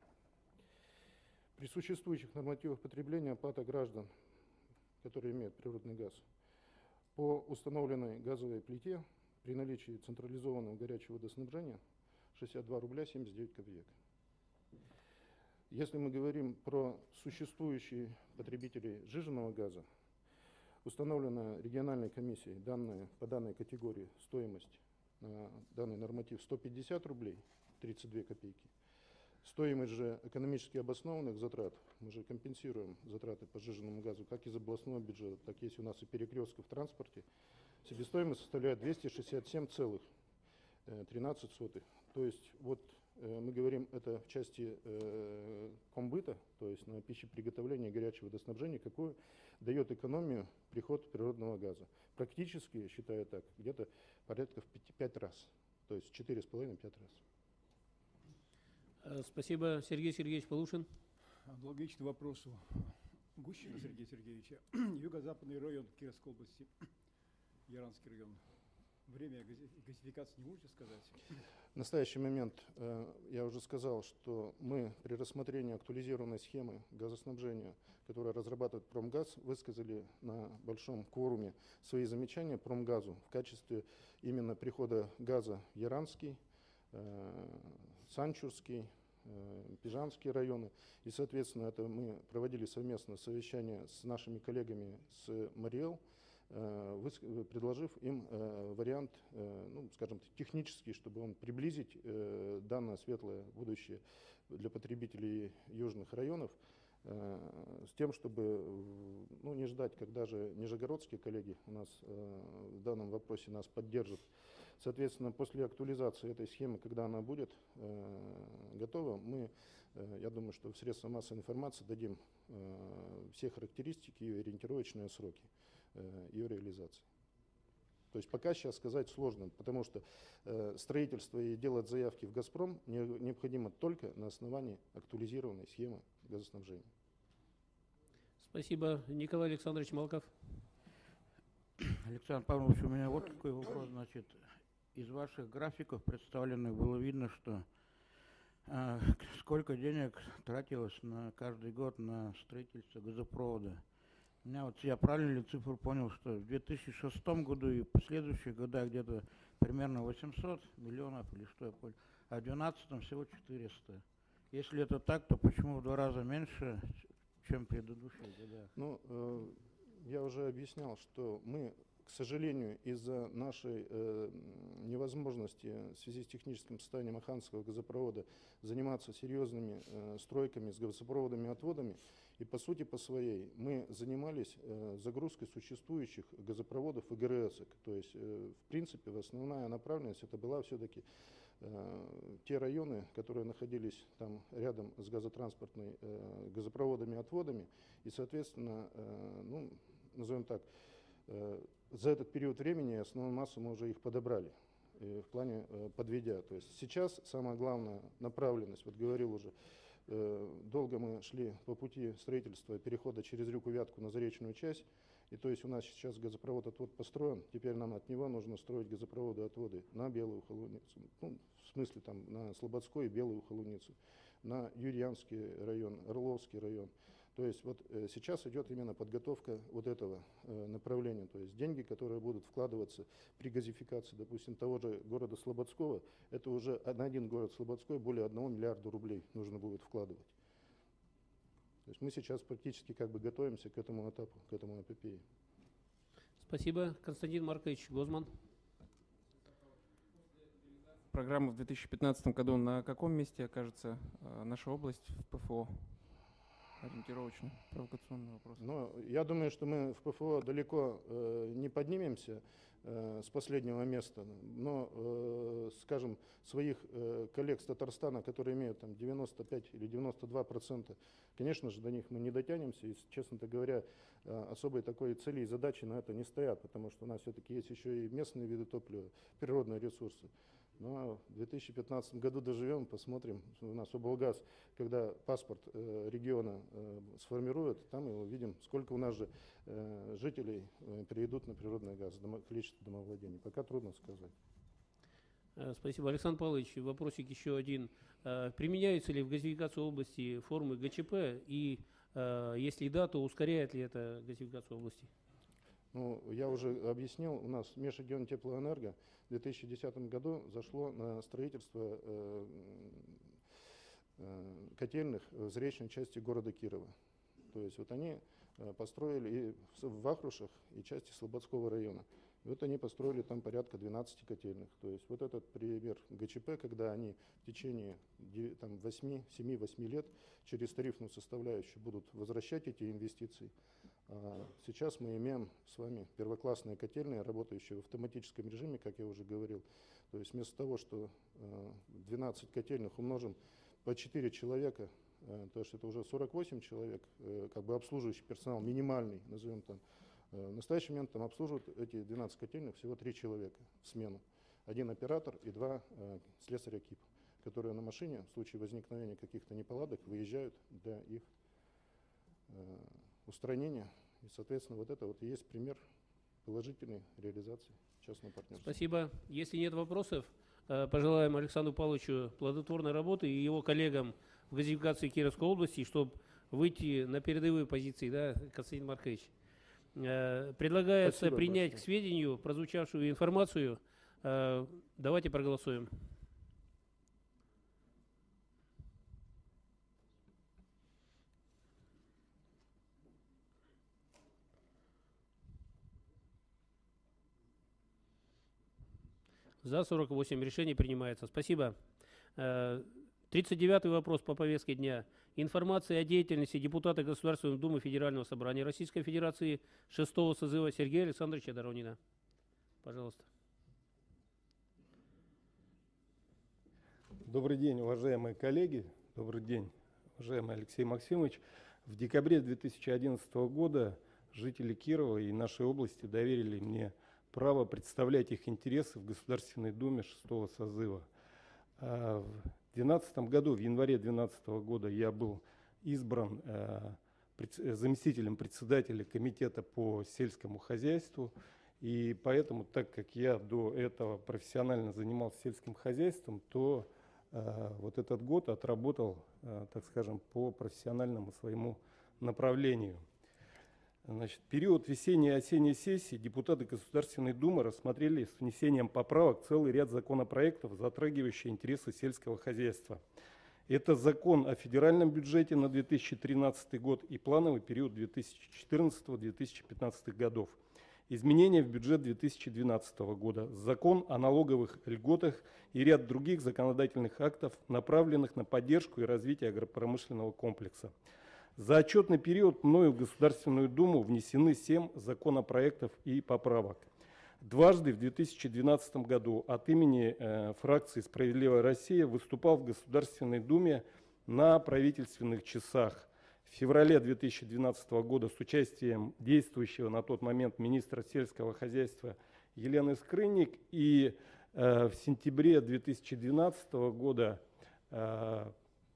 При существующих нормативах потребления оплата граждан, которые имеют природный газ, по установленной газовой плите при наличии централизованного горячего водоснабжения шестьдесят два рубля семьдесят девять копеек. Если мы говорим про существующие потребителей сжиженного газа, установленная региональной комиссией данная, по данной категории стоимость на данный норматив сто пятьдесят рублей тридцать две копейки. Стоимость же экономически обоснованных затрат, мы же компенсируем затраты по сжиженному газу как из областного бюджета, так и есть у нас и перекрестка в транспорте, себестоимость составляет двести шестьдесят семь целых тринадцать сотых. То есть вот э, мы говорим это в части э, комбыта, то есть на пищеприготовление и горячее водоснабжение, какую дает экономию приход природного газа. Практически, считаю так, где-то порядка в пять раз, то есть четыре с половиной — пять раз. Спасибо. Сергей Сергеевич Полушин. Аналогично вопросу Гущина Сергея Сергеевича. Юго-западный район Кировской области, Яранский район. Время газификации не можете сказать? В настоящий момент э, я уже сказал, что мы при рассмотрении актуализированной схемы газоснабжения, которую разрабатывает Промгаз, высказали на большом кворуме свои замечания Промгазу в качестве именно прихода газа в Яранский, э, Санчурский, э, Пижанские районы. И, соответственно, это мы проводили совместно совещание с нашими коллегами с Мариэл, предложив им э, вариант, э, ну, скажем, технический, чтобы он приблизить э, данное светлое будущее для потребителей южных районов, э, с тем, чтобы ну, не ждать, когда же нижегородские коллеги у нас э, в данном вопросе нас поддержат. Соответственно, после актуализации этой схемы, когда она будет э, готова, мы, э, я думаю, что в средствах массовой информации дадим э, все характеристики и ориентировочные сроки ее реализации. То есть пока сейчас сказать сложно, потому что э, строительство и делать заявки в «Газпром» не, необходимо только на основании актуализированной схемы газоснабжения. Спасибо. Николай Александрович Малков. Александр Павлович, у меня вот такой вопрос. Значит, из ваших графиков представленных было видно, что э, сколько денег тратилось на каждый год на строительство газопровода. У меня вот, я правильно ли цифру понял, что в две тысячи шестом году и в последующих годах где-то примерно восемьсот миллионов или что я понял, а в две тысячи двенадцатом всего четыреста. Если это так, то почему в два раза меньше, чем в предыдущие годы? Ну, э, я уже объяснял, что мы, к сожалению, из-за нашей э, невозможности в связи с техническим состоянием Аханского газопровода заниматься серьезными э, стройками с газопроводами и отводами, и по сути по своей мы занимались э, загрузкой существующих газопроводов и ГРС. То есть, э, в принципе, основная направленность это была все-таки э, те районы, которые находились там рядом с газотранспортными э, газопроводами и отводами, и, соответственно, э, ну, назовем так, э, за этот период времени основную массу мы уже их подобрали э, в плане э, подведя. То есть сейчас самая главная направленность, вот говорил уже э, долго мы шли по пути строительства перехода через реку Вятку на заречную часть. И то есть у нас сейчас газопровод отвод построен, теперь нам от него нужно строить газопроводы отводы на Белую Холуницу, ну, в смысле там на Слободской и Белую Холуницу, на Юрьянский район, Орловский район. То есть вот э, сейчас идет именно подготовка вот этого э, направления, то есть деньги, которые будут вкладываться при газификации, допустим, того же города Слободского, это уже на один город Слободской более одного миллиарда рублей нужно будет вкладывать. То есть мы сейчас практически как бы готовимся к этому этапу, к этому эпопее. Спасибо. Константин Маркович Гозман. Программа в две тысячи пятнадцатом году на каком месте окажется э, наша область в ПФО? Ориентировочно, провокационный вопрос. Но я думаю, что мы в ПФО далеко э, не поднимемся э, с последнего места, но, э, скажем, своих э, коллег с Татарстана, которые имеют там девяносто пять или девяносто два процента, конечно же, до них мы не дотянемся, и, честно говоря, э, особой такой цели и задачи на это не стоят, потому что у нас все-таки есть еще и местные виды топлива, природные ресурсы. Но в две тысячи пятнадцатом году доживем, посмотрим. У нас облгаз, когда паспорт э, региона э, сформирует, там мы увидим, сколько у нас же э, жителей э, перейдут на природный газ, домо, количество домовладений. Пока трудно сказать. Спасибо. Александр Павлович, вопросик еще один. Применяются ли в газификации области формы ГЧП? И если да, то ускоряет ли это газификацию области? Ну, я уже объяснил, у нас Межрегионтеплоэнерго в две тысячи десятом году зашло на строительство э, э, котельных в заречной части города Кирова. То есть вот они э, построили и в Вахрушах, и части Слободского района. И вот они построили там порядка двенадцати котельных. То есть вот этот пример ГЧП, когда они в течение восьми-семи-восьми лет через тарифную составляющую будут возвращать эти инвестиции. Сейчас мы имеем с вами первоклассные котельные, работающие в автоматическом режиме, как я уже говорил. То есть вместо того, что двенадцать котельных умножим по четыре человека, то есть это уже сорок восемь человек, как бы обслуживающий персонал минимальный, назовем там. В настоящий момент там обслуживают эти двенадцать котельных всего три человека в смену. Один оператор и два слесаря КИП, которые на машине в случае возникновения каких-то неполадок выезжают для их устранения. И, соответственно, вот это вот и есть пример положительной реализации частного партнерства. Спасибо. Если нет вопросов, пожелаем Александру Павловичу плодотворной работы и его коллегам в газификации Кировской области, чтобы выйти на передовые позиции, да, Константин Маркович. Предлагается Спасибо принять большое. к сведению прозвучавшую информацию. Давайте проголосуем. За сорок восемь. Решение принимается. Спасибо. тридцать девятый вопрос по повестке дня. Информация о деятельности депутата Государственной Думы Федерального собрания Российской Федерации шестого созыва Сергея Александровича Доронина. Пожалуйста. Добрый день, уважаемые коллеги. Добрый день, уважаемый Алексей Максимович. В декабре две тысячи одиннадцатого года жители Кирова и нашей области доверили мне право представлять их интересы в Государственной Думе шестого созыва. В две тысячи двенадцатом году, в январе две тысячи двенадцатого года, я был избран заместителем председателя комитета по сельскому хозяйству. И поэтому, так как я до этого профессионально занимался сельским хозяйством, то вот этот год отработал, так скажем, по профессиональному своему направлению. Значит, в период весенней и осенней сессии депутаты Государственной Думы рассмотрели с внесением поправок целый ряд законопроектов, затрагивающие интересы сельского хозяйства. Это закон о федеральном бюджете на две тысячи тринадцатый год и плановый период две тысячи четырнадцатого — две тысячи пятнадцатого годов. Изменения в бюджет две тысячи двенадцатого года, закон о налоговых льготах и ряд других законодательных актов, направленных на поддержку и развитие агропромышленного комплекса. За отчетный период мною в Государственную Думу внесены семь законопроектов и поправок. Дважды в две тысячи двенадцатом году от имени э, фракции «Справедливая Россия» выступал в Государственной Думе на правительственных часах. В феврале две тысячи двенадцатого года с участием действующего на тот момент министра сельского хозяйства Елены Скрынник и э, в сентябре две тысячи двенадцатого года э,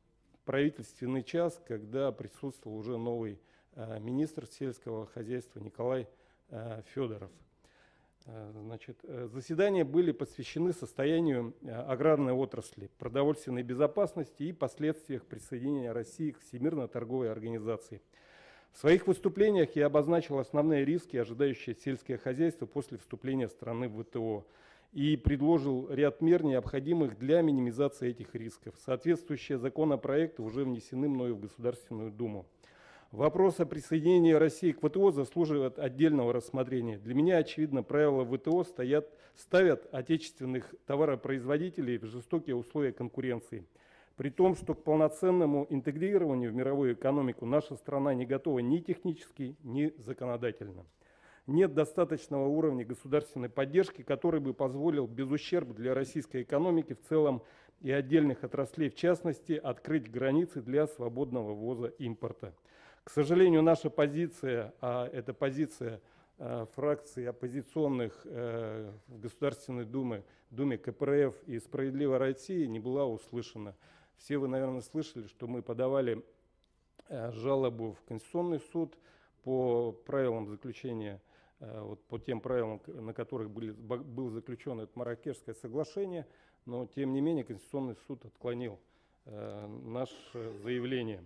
правительственный час, когда присутствовал уже новый э, министр сельского хозяйства Николай э, Федоров. Э, значит, э, заседания были посвящены состоянию э, аграрной отрасли, продовольственной безопасности и последствиях присоединения России к Всемирной торговой организации. В своих выступлениях я обозначил основные риски, ожидающие сельское хозяйство после вступления страны в вэ тэ о, и предложил ряд мер, необходимых для минимизации этих рисков. Соответствующие законопроекты уже внесены мною в Государственную Думу. Вопрос о присоединении России к вэ тэ о заслуживает отдельного рассмотрения. Для меня, очевидно, правила вэ тэ о стоят, ставят отечественных товаропроизводителей в жестокие условия конкуренции. При том, что к полноценному интегрированию в мировую экономику наша страна не готова ни технически, ни законодательно. Нет достаточного уровня государственной поддержки, который бы позволил без ущерба для российской экономики в целом и отдельных отраслей в частности открыть границы для свободного ввоза импорта. К сожалению, наша позиция, а это позиция э, фракций оппозиционных э, в Государственной Думе, Думе ка пэ эр эф и «Справедливой России» не была услышана. Все вы, наверное, слышали, что мы подавали э, жалобу в Конституционный суд по правилам заключения, э, вот по тем правилам, на которых были, было заключено это Марракешское соглашение, но тем не менее Конституционный суд отклонил э, наше заявление.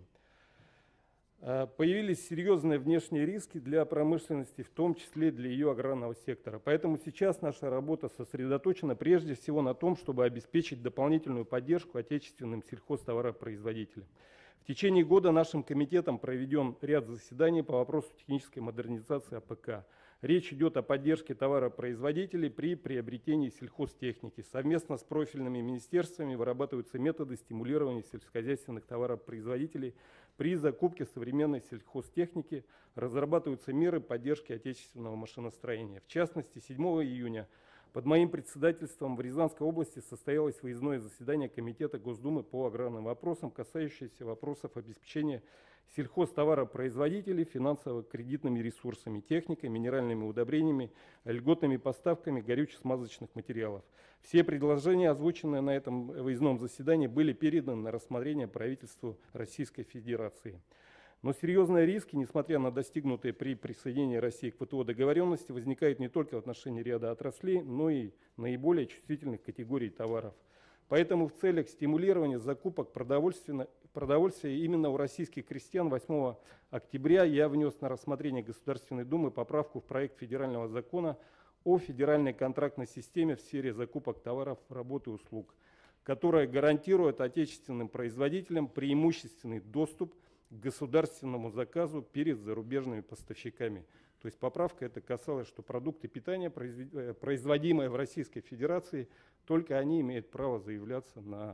Э, появились серьезные внешние риски для промышленности, в том числе для ее аграрного сектора. Поэтому сейчас наша работа сосредоточена прежде всего на том, чтобы обеспечить дополнительную поддержку отечественным сельхозтоваропроизводителям. В течение года нашим комитетом проведен ряд заседаний по вопросу технической модернизации а пэ ка. Речь идет о поддержке товаропроизводителей при приобретении сельхозтехники. Совместно с профильными министерствами вырабатываются методы стимулирования сельскохозяйственных товаропроизводителей при закупке современной сельхозтехники, разрабатываются меры поддержки отечественного машиностроения. В частности, седьмого июня под моим председательством в Рязанской области состоялось выездное заседание Комитета Госдумы по аграрным вопросам, касающееся вопросов обеспечения сельхозтоваропроизводителей финансово-кредитными ресурсами, техникой, минеральными удобрениями, льготными поставками горюче-смазочных материалов. Все предложения, озвученные на этом выездном заседании, были переданы на рассмотрение правительству Российской Федерации. Но серьезные риски, несмотря на достигнутые при присоединении России к вэ тэ о договоренности, возникают не только в отношении ряда отраслей, но и наиболее чувствительных категорий товаров. Поэтому в целях стимулирования закупок продовольствия именно у российских крестьян восьмого октября я внес на рассмотрение Государственной Думы поправку в проект федерального закона о федеральной контрактной системе в сфере закупок товаров, работ и услуг, которая гарантирует отечественным производителям преимущественный доступ к государственному заказу перед зарубежными поставщиками. То есть поправка это касалась, что продукты питания, производимые в Российской Федерации, только они имеют право заявляться на,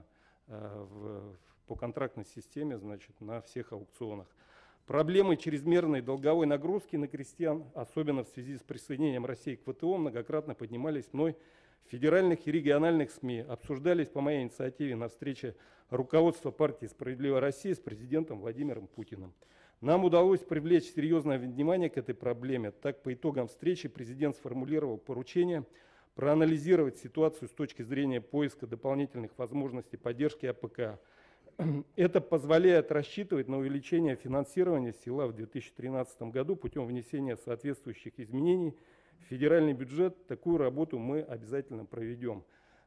в, по контрактной системе, значит, на всех аукционах. Проблемы чрезмерной долговой нагрузки на крестьян, особенно в связи с присоединением России к вэ тэ о, многократно поднимались мной в федеральных и региональных СМИ, обсуждались по моей инициативе на встрече руководства партии «Справедливая Россия» с президентом Владимиром Путиным. Нам удалось привлечь серьезное внимание к этой проблеме. Так, по итогам встречи президент сформулировал поручение проанализировать ситуацию с точки зрения поиска дополнительных возможностей поддержки а пэ ка. Это позволяет рассчитывать на увеличение финансирования села в две тысячи тринадцатом году путем внесения соответствующих изменений в федеральный бюджет. Такую работу мы обязательно проведем.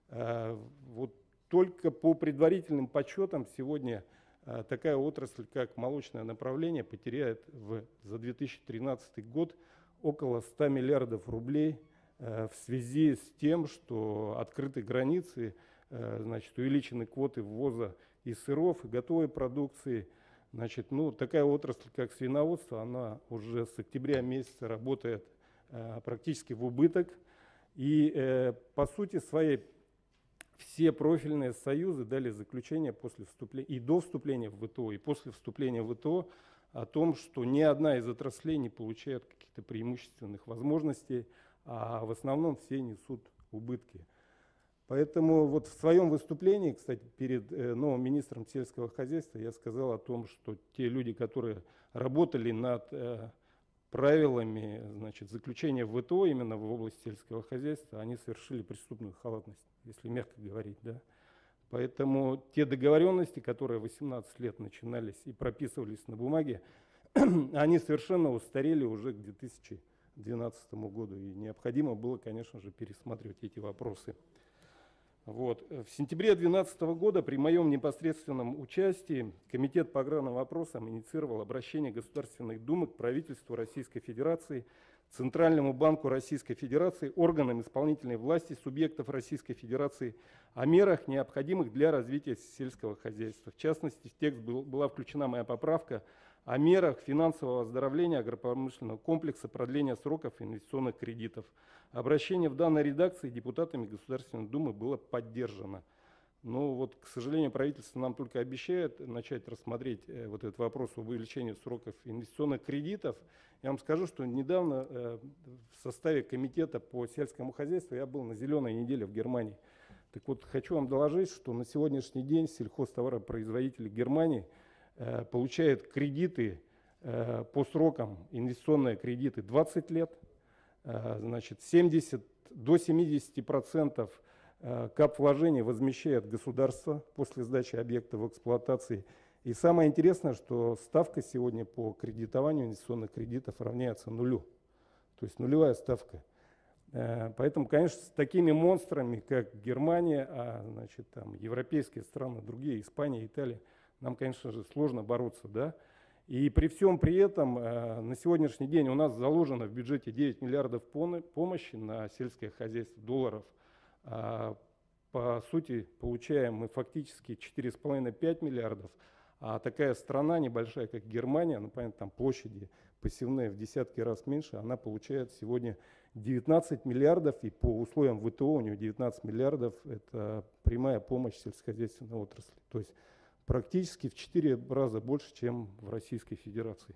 Вот только по предварительным подсчетам сегодня такая отрасль, как молочное направление, потеряет в, за две тысячи тринадцатый год около ста миллиардов рублей в связи с тем, что открыты границы, значит, увеличены квоты ввоза и сыров, и готовой продукции. Значит, ну, такая отрасль, как свиноводство, она уже с октября месяца работает э, практически в убыток. И э, по сути своей все профильные союзы дали заключение после вступления, и до вступления в вэ тэ о, и после вступления в вэ тэ о о том, что ни одна из отраслей не получает каких-то преимущественных возможностей, а в основном все несут убытки. Поэтому вот в своем выступлении, кстати, перед э, новым министром сельского хозяйства я сказал о том, что те люди, которые работали над э, правилами, значит, заключения в вэ тэ о именно в области сельского хозяйства, они совершили преступную халатность, если мягко говорить, да. Поэтому те договоренности, которые восемнадцать лет начинались и прописывались на бумаге, они совершенно устарели уже к две тысячи двенадцатому году. И необходимо было, конечно же, пересматривать эти вопросы. Вот. В сентябре две тысячи двенадцатого года при моем непосредственном участии Комитет по аграрным вопросам инициировал обращение Государственной Думы к правительству Российской Федерации, Центральному банку Российской Федерации, органам исполнительной власти субъектов Российской Федерации о мерах, необходимых для развития сельского хозяйства. В частности, в текст был, была включена моя поправка о мерах финансового оздоровления агропромышленного комплекса, продления сроков инвестиционных кредитов. Обращение в данной редакции депутатами Государственной Думы было поддержано. Но вот, к сожалению, правительство нам только обещает начать рассмотреть э, вот этот вопрос об увеличении сроков инвестиционных кредитов. Я вам скажу, что недавно э, в составе комитета по сельскому хозяйству я был на зеленой неделе в Германии. Так вот, хочу вам доложить, что на сегодняшний день сельхозтоваропроизводители Германии э, получают кредиты э, по срокам, инвестиционные кредиты двадцать лет, э, значит, семьдесят до семидесяти процентов капвложений возмещает государство после сдачи объекта в эксплуатации. И самое интересное, что ставка сегодня по кредитованию инвестиционных кредитов равняется нулю. То есть нулевая ставка. Поэтому, конечно, с такими монстрами, как Германия, а, значит, там, европейские страны, другие, Испания, Италия, нам, конечно же, сложно бороться. Да? И при всем при этом на сегодняшний день у нас заложено в бюджете девять миллиардов помощи на сельское хозяйство долларов. А, по сути, получаем мы фактически четыре с половиной — пять миллиардов, а такая страна небольшая, как Германия, ну, понятно, там площади посевные в десятки раз меньше, она получает сегодня девятнадцать миллиардов, и по условиям вэ тэ о у нее девятнадцать миллиардов – это прямая помощь сельскохозяйственной отрасли. То есть практически в четыре раза больше, чем в Российской Федерации.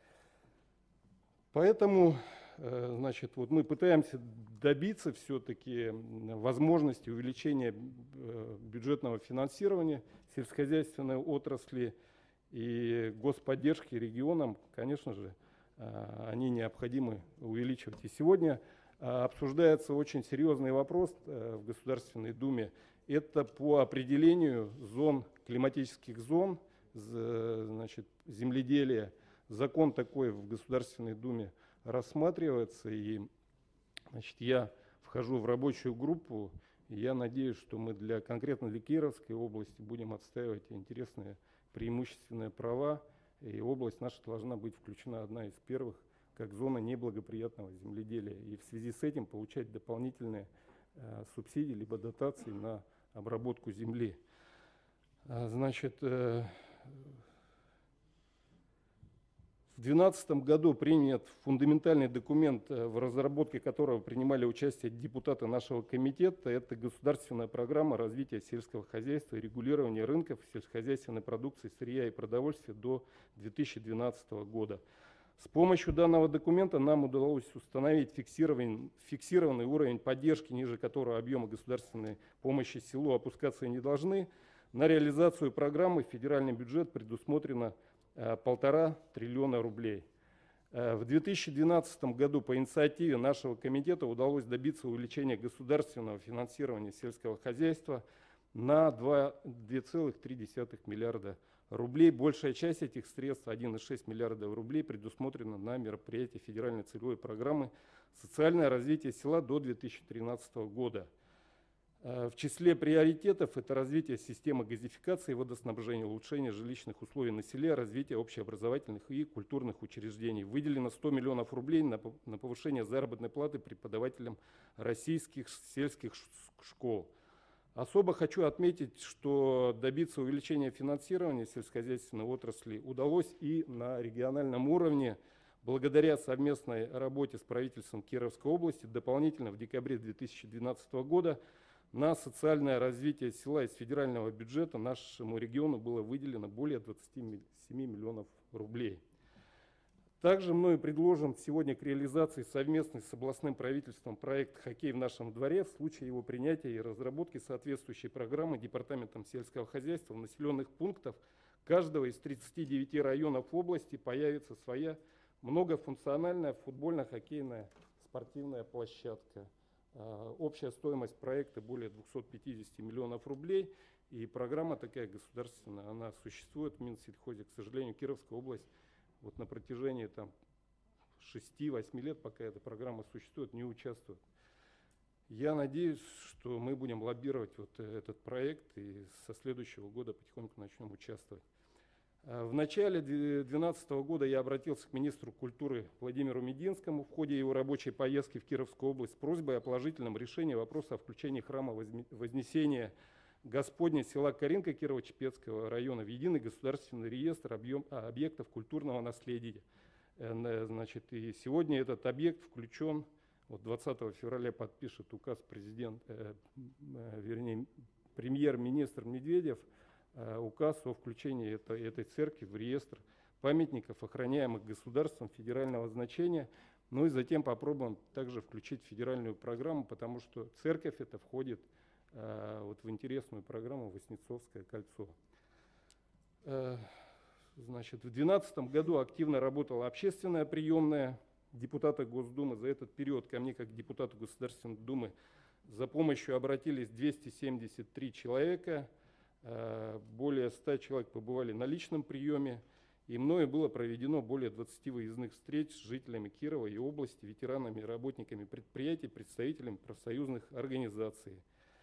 Поэтому, значит, вот мы пытаемся добиться все-таки возможности увеличения бюджетного финансирования сельскохозяйственной отрасли и господдержки регионам, конечно же, они необходимы увеличивать. И сегодня обсуждается очень серьезный вопрос в Государственной Думе. Это по определению зон, климатических зон, значит, земледелия. Закон такой в Государственной Думе рассматривается, и, значит, я вхожу в рабочую группу, и я надеюсь, что мы для, конкретно для Кировской области будем отстаивать интересные преимущественные права, и область наша должна быть включена одна из первых как зона неблагоприятного земледелия, и в связи с этим получать дополнительные э, субсидии либо дотации на обработку земли. А, значит, э, В две тысячи двенадцатом году принят фундаментальный документ, в разработке которого принимали участие депутаты нашего комитета. Это государственная программа развития сельского хозяйства и регулирования рынков сельскохозяйственной продукции, сырья и продовольствия до две тысячи двенадцатого года. С помощью данного документа нам удалось установить фиксированный, фиксированный уровень поддержки, ниже которого объемы государственной помощи селу опускаться не должны. На реализацию программы в федеральный бюджет предусмотрено полтора триллиона рублей. В две тысячи двенадцатом году по инициативе нашего комитета удалось добиться увеличения государственного финансирования сельского хозяйства на две целых три десятых миллиарда рублей. Большая часть этих средств, один целых шесть десятых миллиарда рублей, предусмотрена на мероприятия федеральной целевой программы «Социальное развитие села» до две тысячи тринадцатого года. В числе приоритетов это развитие системы газификации и водоснабжения, улучшение жилищных условий на селе, развитие общеобразовательных и культурных учреждений. Выделено сто миллионов рублей на повышение заработной платы преподавателям российских сельских школ. Особо хочу отметить, что добиться увеличения финансирования сельскохозяйственной отрасли удалось и на региональном уровне. Благодаря совместной работе с правительством Кировской области дополнительно в декабре две тысячи двенадцатого года на социальное развитие села из федерального бюджета нашему региону было выделено более двадцати семи миллионов рублей. Также мною предложен сегодня к реализации совместный с областным правительством проект «Хоккей в нашем дворе». В случае его принятия и разработки соответствующей программы Департаментом сельского хозяйства в населенных пунктах каждого из тридцати девяти районов области появится своя многофункциональная футбольно-хоккейная спортивная площадка. Э, общая стоимость проекта более двухсот пятидесяти миллионов рублей. И программа такая государственная, она существует в Минсельхозе. К сожалению, Кировская область вот на протяжении там шести-восьми лет, пока эта программа существует, не участвует. Я надеюсь, что мы будем лоббировать вот этот проект и со следующего года потихоньку начнем участвовать. В начале две тысячи двенадцатого года я обратился к министру культуры Владимиру Мединскому в ходе его рабочей поездки в Кировскую область с просьбой о положительном решении вопроса о включении храма Вознесения Господня села Каринка Кирово-Чепецкого района в единый государственный реестр объем, а, объектов культурного наследия. Значит, и сегодня этот объект включен, вот двадцатого февраля подпишет указ президент, э, э, вернее, премьер-министр Медведев, э, указ о включении этой, этой церкви в реестр памятников, охраняемых государством федерального значения. Ну и затем попробуем также включить в федеральную программу, потому что церковь это входит э, вот в интересную программу «Воснецовское кольцо». Э, значит, в две тысячи двенадцатом году активно работала общественная приемная депутата Госдумы. За этот период ко мне, как депутату Государственной Думы, за помощью обратились двести семьдесят три человека. Э, более ста человек побывали на личном приеме. И мною было проведено более двадцати выездных встреч с жителями Кирова и области, ветеранами, работниками предприятий, представителями профсоюзных организаций.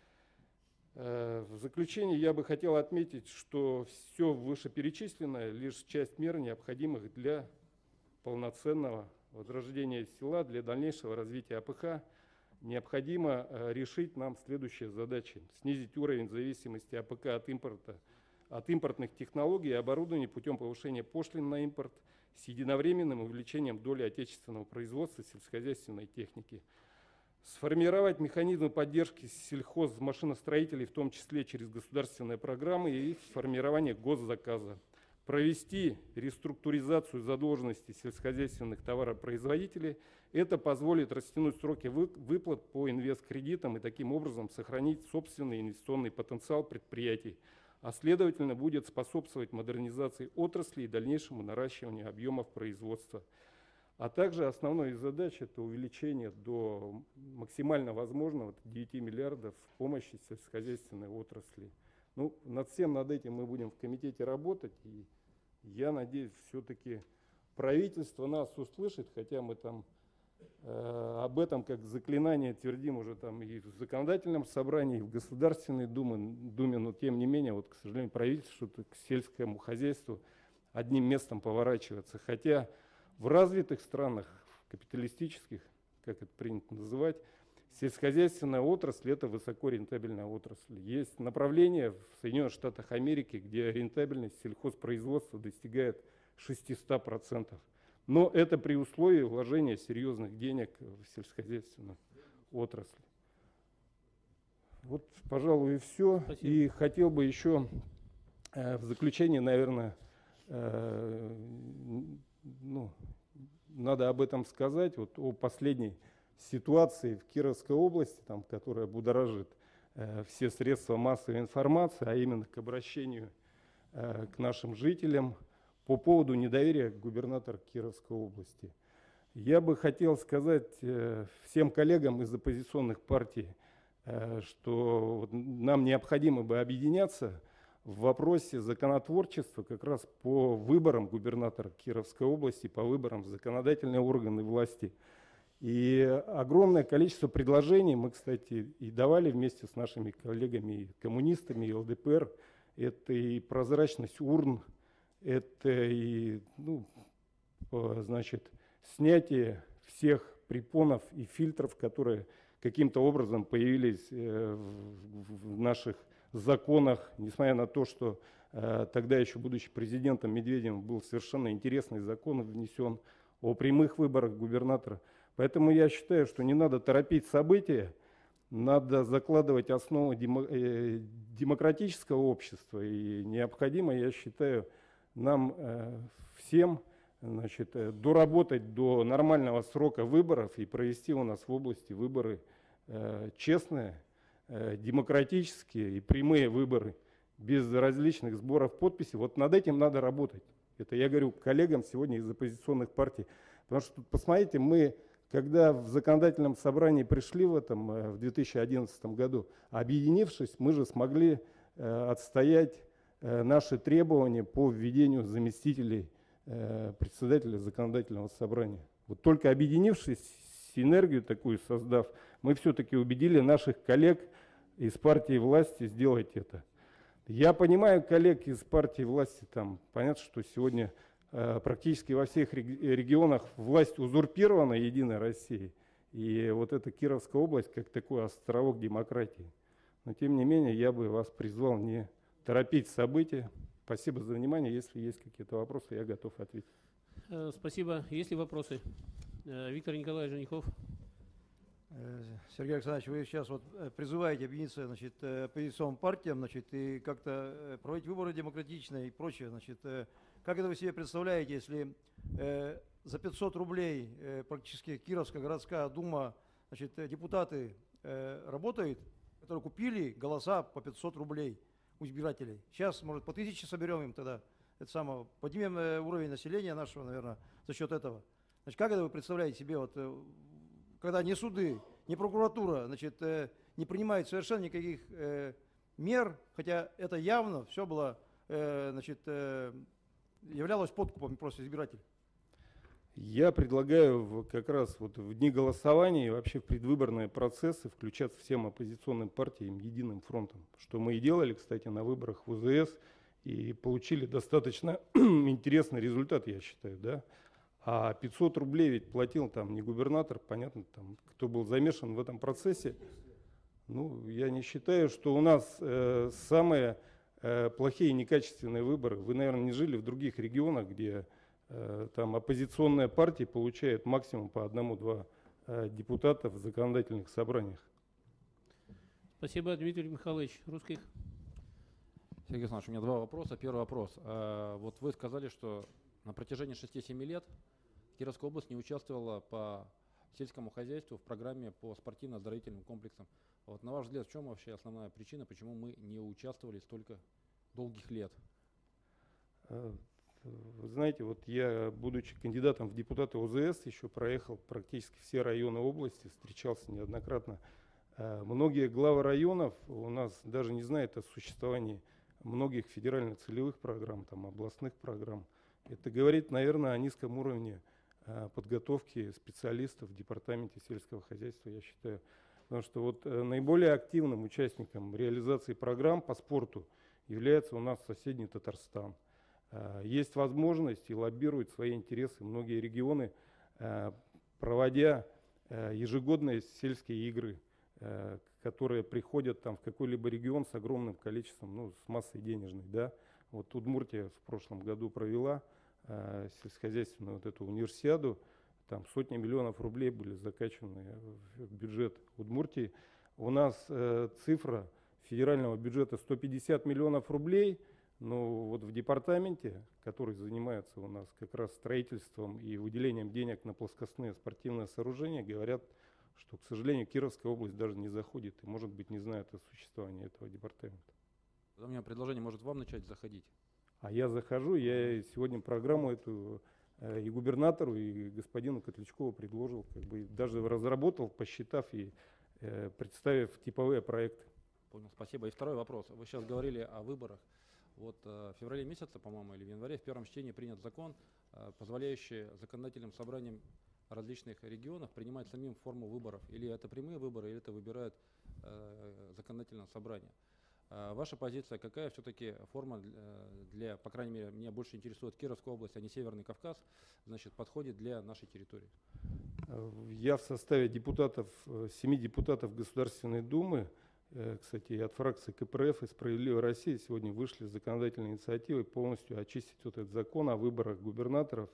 В заключение я бы хотел отметить, что все вышеперечисленное лишь часть мер, необходимых для полноценного возрождения села, для дальнейшего развития АПХ. Необходимо решить нам следующие задачи: снизить уровень зависимости АПК от импорта, от импортных технологий и оборудования путем повышения пошлин на импорт с единовременным увеличением доли отечественного производства сельскохозяйственной техники. Сформировать механизмы поддержки сельхозмашиностроителей, в том числе через государственные программы и формирование госзаказа. Провести реструктуризацию задолженности сельскохозяйственных товаропроизводителей. Это позволит растянуть сроки выплат по инвесткредитам и таким образом сохранить собственный инвестиционный потенциал предприятий, а следовательно будет способствовать модернизации отрасли и дальнейшему наращиванию объемов производства. А также основной их задачей это увеличение до максимально возможного девяти миллиардов помощи сельскохозяйственной отрасли. Ну, над всем над этим мы будем в комитете работать, и я надеюсь, все-таки правительство нас услышит, хотя мы там э, об этом как заклинание твердим уже там и в законодательном собрании, и в Государственной Думе, Думе, но тем не менее, вот, к сожалению, правительство к сельскому хозяйству одним местом поворачивается. Хотя в развитых странах, капиталистических, как это принято называть, сельскохозяйственная отрасль – это высокорентабельная отрасль. Есть направления в Соединенных Штатах Америки, где рентабельность сельхозпроизводства достигает шестисот процентов. Но это при условии вложения серьезных денег в сельскохозяйственную отрасль. Вот, пожалуй, и все. Спасибо. И хотел бы еще э, в заключение, наверное, э, ну, надо об этом сказать, вот о последней ситуации в Кировской области, там, которая будоражит э, все средства массовой информации, а именно к обращению э, к нашим жителям по поводу недоверия к губернатору Кировской области. Я бы хотел сказать э, всем коллегам из оппозиционных партий, э, что вот нам необходимо бы объединяться в вопросе законотворчества как раз по выборам губернатора Кировской области, по выборам в законодательные органы власти. И огромное количество предложений мы, кстати, и давали вместе с нашими коллегами, и коммунистами, и ЛДПР. Это и прозрачность урн, это и, ну, значит, снятие всех препонов и фильтров, которые каким-то образом появились в наших законах, несмотря на то, что э, тогда еще будучи президентом Медведевым был совершенно интересный закон внесен о прямых выборах губернатора. Поэтому я считаю, что не надо торопить события, надо закладывать основу демо, э, демократического общества. И необходимо, я считаю, нам э, всем значит, э, доработать до нормального срока выборов и провести у нас в области выборы э, честные, демократические и прямые выборы без различных сборов подписей. Вот над этим надо работать. Это я говорю коллегам сегодня из оппозиционных партий. Потому что, посмотрите, мы когда в законодательном собрании пришли в этом, в две тысячи одиннадцатом году, объединившись, мы же смогли отстоять наши требования по введению заместителей председателя законодательного собрания. Вот только объединившись, синергию такую создав, мы все-таки убедили наших коллег из партии власти сделать это. Я понимаю коллег из партии власти, там понятно, что сегодня э, практически во всех регионах власть узурпирована Единой Россией. И вот эта Кировская область как такой островок демократии. Но тем не менее я бы вас призвал не торопить события. Спасибо за внимание. Если есть какие-то вопросы, я готов ответить. Спасибо. Есть ли вопросы? Виктор Николаевич Женихов. Сергей Александрович, вы сейчас вот призываете объединиться, значит, оппозиционным партиям, значит, и как-то проводить выборы демократично и прочее, значит, как это вы себе представляете, если за пятьсот рублей практически Кировская городская дума, значит, депутаты работают, которые купили голоса по пятьсот рублей у избирателей. Сейчас, может, по тысяче соберем им тогда, это самое, поднимем уровень населения нашего, наверное, за счет этого. Значит, как это вы представляете себе, вот, когда ни суды, ни прокуратура, значит, э, не принимают совершенно никаких э, мер, хотя это явно все было, э, значит, э, являлось подкупом просто избирателей? Я предлагаю в, как раз вот в дни голосования и вообще в предвыборные процессы включаться всем оппозиционным партиям единым фронтом, что мы и делали, кстати, на выборах в УЗС, и получили достаточно интересный результат, я считаю, да. А пятьсот рублей ведь платил там не губернатор, понятно, там, кто был замешан в этом процессе. Ну, я не считаю, что у нас э, самые э, плохие и некачественные выборы. Вы, наверное, не жили в других регионах, где э, там оппозиционная партия получает максимум по одному-два э, депутата в законодательных собраниях. Спасибо, Дмитрий Михайлович Русских. Сергей Александрович, у меня два вопроса. Первый вопрос. А, вот вы сказали, что на протяжении шести-семи лет Кировская область не участвовала по сельскому хозяйству в программе по спортивно-оздоровительным комплексам. Вот, на ваш взгляд, в чем вообще основная причина, почему мы не участвовали столько долгих лет? Вы знаете, вот я, будучи кандидатом в депутаты ОЗС, еще проехал практически все районы области, встречался неоднократно. Многие главы районов у нас даже не знают о существовании многих федерально-целевых программ, там, областных программ. Это говорит, наверное, о низком уровне а, подготовки специалистов в департаменте сельского хозяйства, я считаю. Потому что вот а, наиболее активным участником реализации программ по спорту является у нас соседний Татарстан. А, есть возможность и лоббируют свои интересы многие регионы, а, проводя а, ежегодные сельские игры, а, которые приходят там в какой-либо регион с огромным количеством, ну, с массой денежной, да. Вот Удмуртия в прошлом году провела э, сельскохозяйственную вот эту универсиаду. Там сотни миллионов рублей были закачаны в бюджет Удмуртии. У нас э, цифра федерального бюджета сто пятьдесят миллионов рублей. Но вот в департаменте, который занимается у нас как раз строительством и выделением денег на плоскостные спортивные сооружения, говорят, что, к сожалению, Кировская область даже не заходит и, может быть, не знает о существовании этого департамента. У меня предложение, может, вам начать заходить? А я захожу, я сегодня программу эту э, и губернатору, и господину Котлячкову предложил, как бы даже разработал, посчитав и э, представив типовые проекты. Понял, спасибо. И второй вопрос. Вы сейчас говорили о выборах. Вот э, в феврале месяце, по-моему, или в январе, в первом чтении принят закон, э, позволяющий законодательным собраниям различных регионов принимать самим форму выборов. Или это прямые выборы, или это выбирают э, законодательное собрание. Ваша позиция какая все-таки форма для, для, по крайней мере, меня больше интересует Кировская область, а не Северный Кавказ, значит, подходит для нашей территории? Я в составе депутатов, семи депутатов Государственной Думы, кстати, от фракции КПРФ и «Справедливой России» сегодня вышли с законодательной инициативой полностью очистить вот этот закон о выборах губернаторов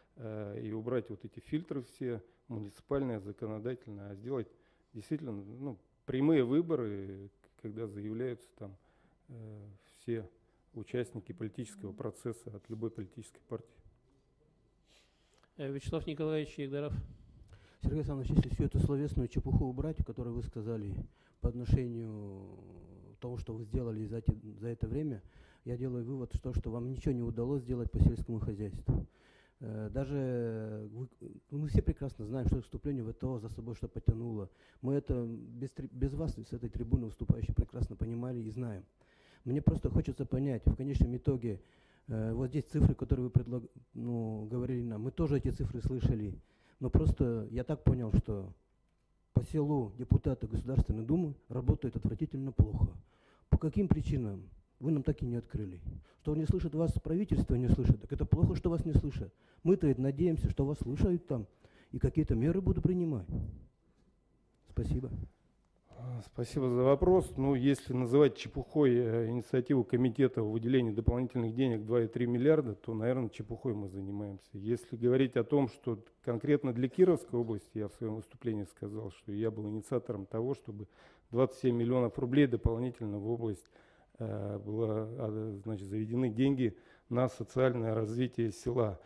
и убрать вот эти фильтры все, муниципальные, законодательные, а сделать действительно, ну, прямые выборы, когда заявляются там э, все участники политического процесса от любой политической партии. Вячеслав Николаевич Егдаров. Сергей Александрович, если всю эту словесную чепуху убрать, которую вы сказали по отношению к тому, что вы сделали за, эти, за это время, я делаю вывод, что, что вам ничего не удалось сделать по сельскому хозяйству. Э, Даже вы- мы все прекрасно знаем, что вступление в ВТО за собой что потянуло. Мы это без, три- без вас с этой трибуны выступающие прекрасно понимали и знаем. Мне просто хочется понять, в конечном итоге, э, вот здесь цифры, которые вы предлаг... ну, говорили нам, мы тоже эти цифры слышали. Но просто я так понял, что по селу депутаты Государственной Думы работают отвратительно плохо. По каким причинам? Вы нам так и не открыли. Что не слышит вас правительство, не слышит, так это плохо, что вас не слышат. Мы-то ведь надеемся, что вас слушают там и какие-то меры будут принимать. Спасибо. Спасибо за вопрос. Ну, если называть чепухой э, инициативу комитета о выделении дополнительных денег два и три миллиарда, то, наверное, чепухой мы занимаемся. Если говорить о том, что конкретно для Кировской области, я в своем выступлении сказал, что я был инициатором того, чтобы двадцать семь миллионов рублей дополнительно в область э, было, а, значит, заведены деньги на социальное развитие села.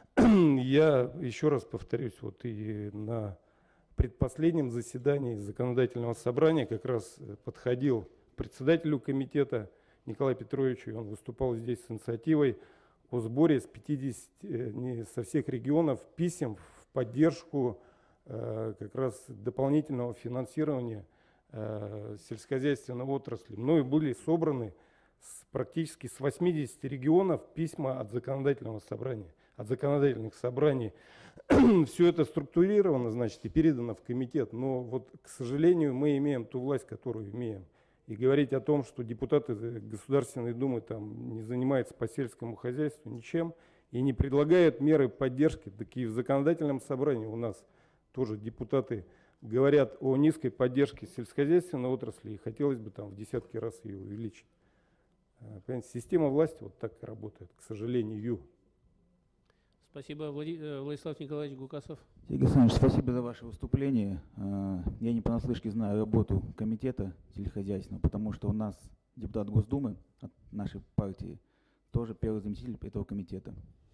Я еще раз повторюсь, вот и на предпоследнем заседании законодательного собрания как раз подходил к председателю комитета Николаю Петровичу, и он выступал здесь с инициативой о сборе с пятидесяти, не со всех регионов, писем в поддержку э, как раз дополнительного финансирования э, сельскохозяйственной отрасли. Мною были собраны с, практически с восьмидесяти регионов письма от законодательного собрания, от законодательных собраний. Все это структурировано, значит, и передано в комитет. Но вот, к сожалению, мы имеем ту власть, которую имеем. И говорить о том, что депутаты Государственной Думы там не занимаются по сельскому хозяйству ничем и не предлагают меры поддержки, так и в законодательном собрании у нас тоже депутаты говорят о низкой поддержке сельскохозяйственной отрасли, и хотелось бы там в десятки раз ее увеличить. Понимаете, система власти вот так и работает, к сожалению. Спасибо. Влади- э, Владислав Николаевич Гукасов. Сергей Александрович, спасибо за ваше выступление. Э, Я не понаслышке знаю работу комитета сельскохозяйственного, потому что у нас депутат Госдумы от нашей партии тоже первый заместитель этого комитета.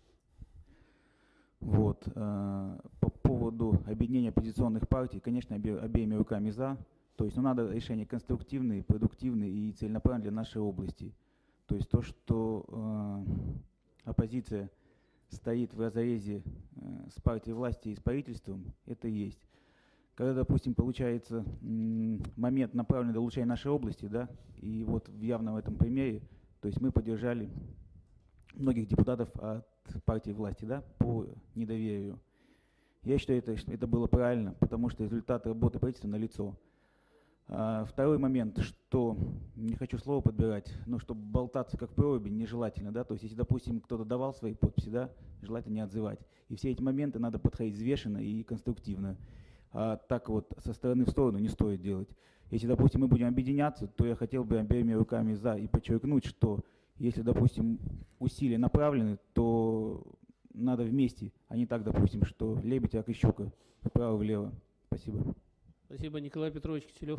Вот. э, По поводу объединения оппозиционных партий, конечно, обе- обеими руками за. То есть, ну, надо решения конструктивные, продуктивные и целенаправленные для нашей области. То есть то, что э, оппозиция стоит в разрезе э, с партией власти и с правительством, это и есть. Когда, допустим, получается м, момент, направленный на улучшение нашей области, да, и вот в явном этом примере, то есть мы поддержали многих депутатов от партии власти, да, по недоверию. Я считаю, это, что это было правильно, потому что результат работы правительства налицо. А, второй момент, что, не хочу слово подбирать, но чтобы болтаться как в проруби нежелательно, да, то есть если, допустим, кто-то давал свои подписи, да, желательно не отзывать. И все эти моменты надо подходить взвешенно и конструктивно. А так вот со стороны в сторону не стоит делать. Если, допустим, мы будем объединяться, то я хотел бы обеими руками за и подчеркнуть, что если, допустим, усилия направлены, то надо вместе, а не так, допустим, что лебедь, рак и щука, вправо-влево. Спасибо. Спасибо. Николай Петрович Киселев.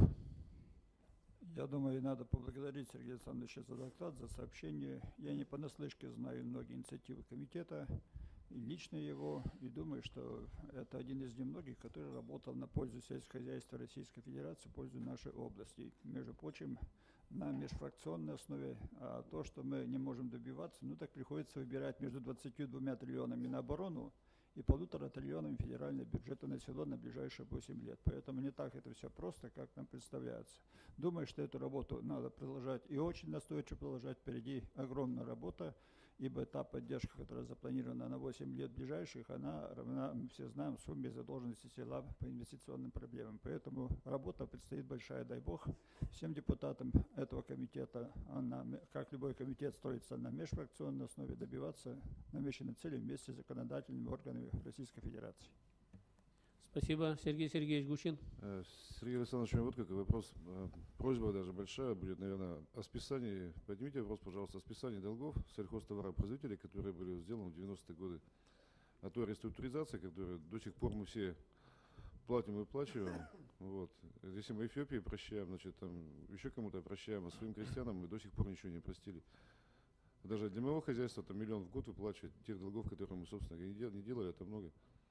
Я думаю, надо поблагодарить Сергея Александровича за доклад, за сообщение. Я не понаслышке знаю многие инициативы комитета, и лично его, и думаю, что это один из немногих, который работал на пользу сельского хозяйства Российской Федерации, в пользу нашей области. Между прочим, на межфракционной основе. А то, что мы не можем добиваться, ну так приходится выбирать между двадцатью двумя триллионами на оборону и полутора триллионами федерального бюджета на село на ближайшие восемь лет. Поэтому не так это все просто, как нам представляется. Думаю, что эту работу надо продолжать и очень настойчиво продолжать. Впереди огромная работа, ибо та поддержка, которая запланирована на восемь лет ближайших, она равна, мы все знаем, сумме задолженности села по инвестиционным проблемам. Поэтому работа предстоит большая, дай бог, всем депутатам этого комитета, она, как любой комитет, строится на межфракционной основе, добиваться намеченной цели вместе с законодательными органами Российской Федерации. Спасибо. Сергей Сергеевич Гущин. Сергей Александрович, у меня вот какой вопрос. Просьба даже большая будет, наверное, о списании. Поднимите вопрос, пожалуйста, о списании долгов сельхозтоваропроизводителей, которые были сделаны в девяностые годы. О той реструктуризации, которую до сих пор мы все платим и выплачиваем. Вот. Если мы Эфиопии прощаем, значит, там еще кому-то прощаем, а своим крестьянам мы до сих пор ничего не простили. Даже для моего хозяйства там миллион в год выплачивать тех долгов, которые мы, собственно, не делали, это много.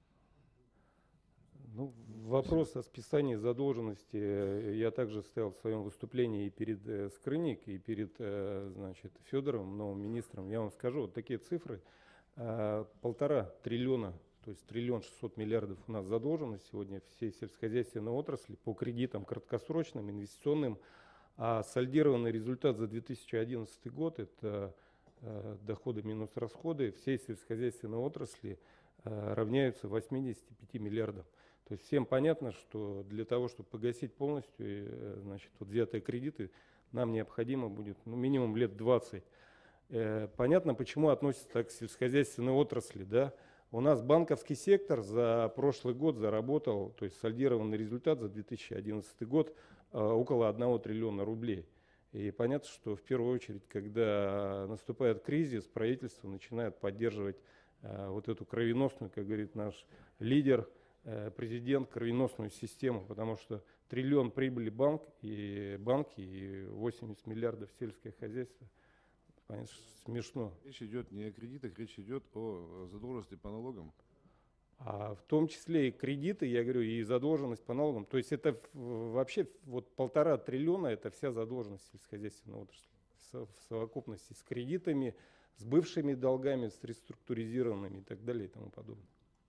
Ну, вопрос о списании задолженности я также ставил в своем выступлении и перед э, Скрынник, и перед э, значит, Федоровым, новым министром. Я вам скажу, вот такие цифры. А, полтора триллиона, то есть триллион шестьсот миллиардов у нас задолженность сегодня всей сельскохозяйственной отрасли по кредитам краткосрочным, инвестиционным. А сольдированный результат за две тысячи одиннадцатый год – это э, доходы минус расходы всей сельскохозяйственной отрасли э, равняются восьмидесяти пяти миллиардам. То есть всем понятно, что для того, чтобы погасить полностью э, значит, вот взятые кредиты, нам необходимо будет ну, минимум лет двадцать. Э, понятно, почему относится так к сельскохозяйственной отрасли. Да? У нас банковский сектор за прошлый год заработал, то есть сольдированный результат за две тысячи одиннадцатый год около одного триллиона рублей. И понятно, что в первую очередь, когда наступает кризис, правительство начинает поддерживать э, вот эту кровеносную, как говорит наш лидер, э, президент, кровеносную систему, потому что триллион прибыли банк и банки и восемьдесят миллиардов сельское хозяйство. Понятно, смешно. Речь идет не о кредитах, речь идет о задолженности по налогам. А в том числе и кредиты, я говорю, и задолженность по налогам. То есть это вообще вот полтора триллиона, это вся задолженность сельскохозяйственной отрасли. В совокупности с кредитами, с бывшими долгами, с реструктуризированными и так далее и тому подобное.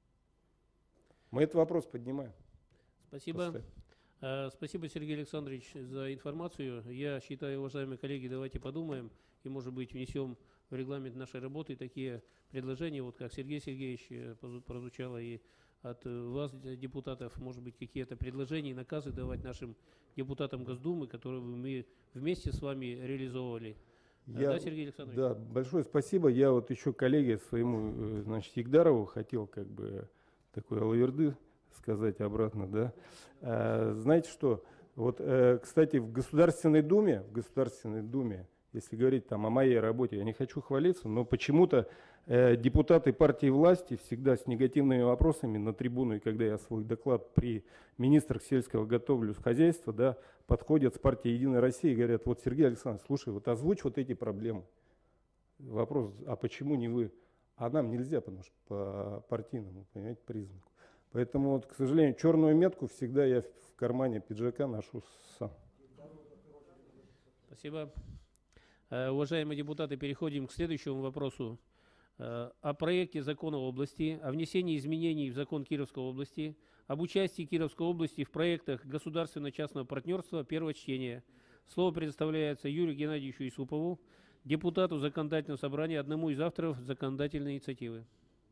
Мы этот вопрос поднимаем. Спасибо. Uh, спасибо, Сергей Александрович, за информацию. Я считаю, уважаемые коллеги, давайте подумаем и, может быть, внесем в регламент нашей работы такие предложения, вот как Сергей Сергеевич прозвучало и от вас, депутатов, может быть, какие-то предложения и наказы давать нашим депутатам Госдумы, которые мы вместе с вами реализовывали. Я, да, Сергей Александрович? Да, большое спасибо. Я вот еще коллеге своему, значит, Егдарову хотел как бы такой алаверды сказать обратно, да. А, знаете что, вот, э, кстати, в Государственной Думе, в Государственной Думе, если говорить там о моей работе, я не хочу хвалиться, но почему-то э, депутаты партии власти всегда с негативными вопросами на трибуну, и когда я свой доклад при министрах сельского готовлю с хозяйства, да, подходят с партии «Единая Россия» и говорят: вот, Сергей Александрович, слушай, вот озвучь вот эти проблемы. Вопрос: а почему не вы? А нам нельзя, потому что по партийному, понимаете, признаку. Поэтому, вот, к сожалению, черную метку всегда я в кармане пиджака ношу сам. Спасибо. Уважаемые депутаты, переходим к следующему вопросу. О проекте закона области, о внесении изменений в закон Кировской области, об участии Кировской области в проектах государственно-частного партнерства, первое чтение. Слово предоставляется Юрию Геннадьевичу Исупову, депутату Законодательного собрания, одному из авторов законодательной инициативы.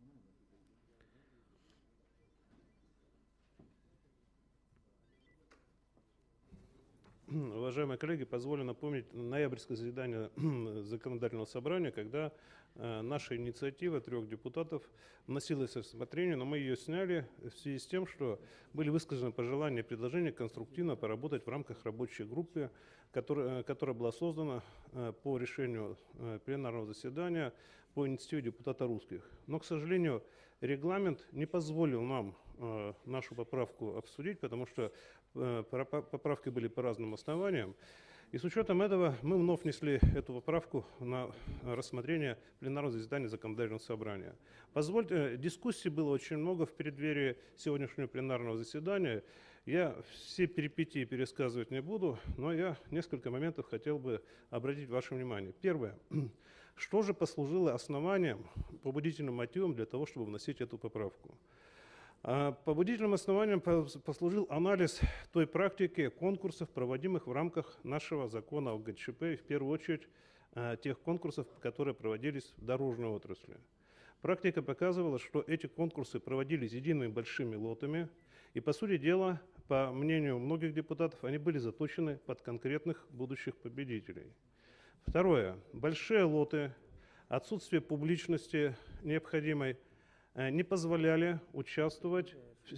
Уважаемые коллеги, позволю напомнить ноябрьское заседание законодательного собрания, когда э, наша инициатива трех депутатов вносилась в рассмотрение, но мы ее сняли в связи с тем, что были высказаны пожелания и предложения конструктивно поработать в рамках рабочей группы, которая, которая была создана э, по решению э, пленарного заседания по инициативе депутата Русских. Но, к сожалению, регламент не позволил нам э, нашу поправку обсудить, потому что э, поправки были по разным основаниям. И с учетом этого мы вновь внесли эту поправку на рассмотрение пленарного заседания законодательного собрания. Позвольте, дискуссий было очень много в преддверии сегодняшнего пленарного заседания. Я все перипетии пересказывать не буду, но я несколько моментов хотел бы обратить ваше внимание. Первое. Что же послужило основанием, побудительным мотивом для того, чтобы вносить эту поправку? Побудительным основанием послужил анализ той практики конкурсов, проводимых в рамках нашего закона о ГЧП, и в первую очередь тех конкурсов, которые проводились в дорожной отрасли. Практика показывала, что эти конкурсы проводились едиными большими лотами, и, по сути дела, по мнению многих депутатов, они были заточены под конкретных будущих победителей. Второе. Большие лоты, отсутствие публичности необходимой не позволяли участвовать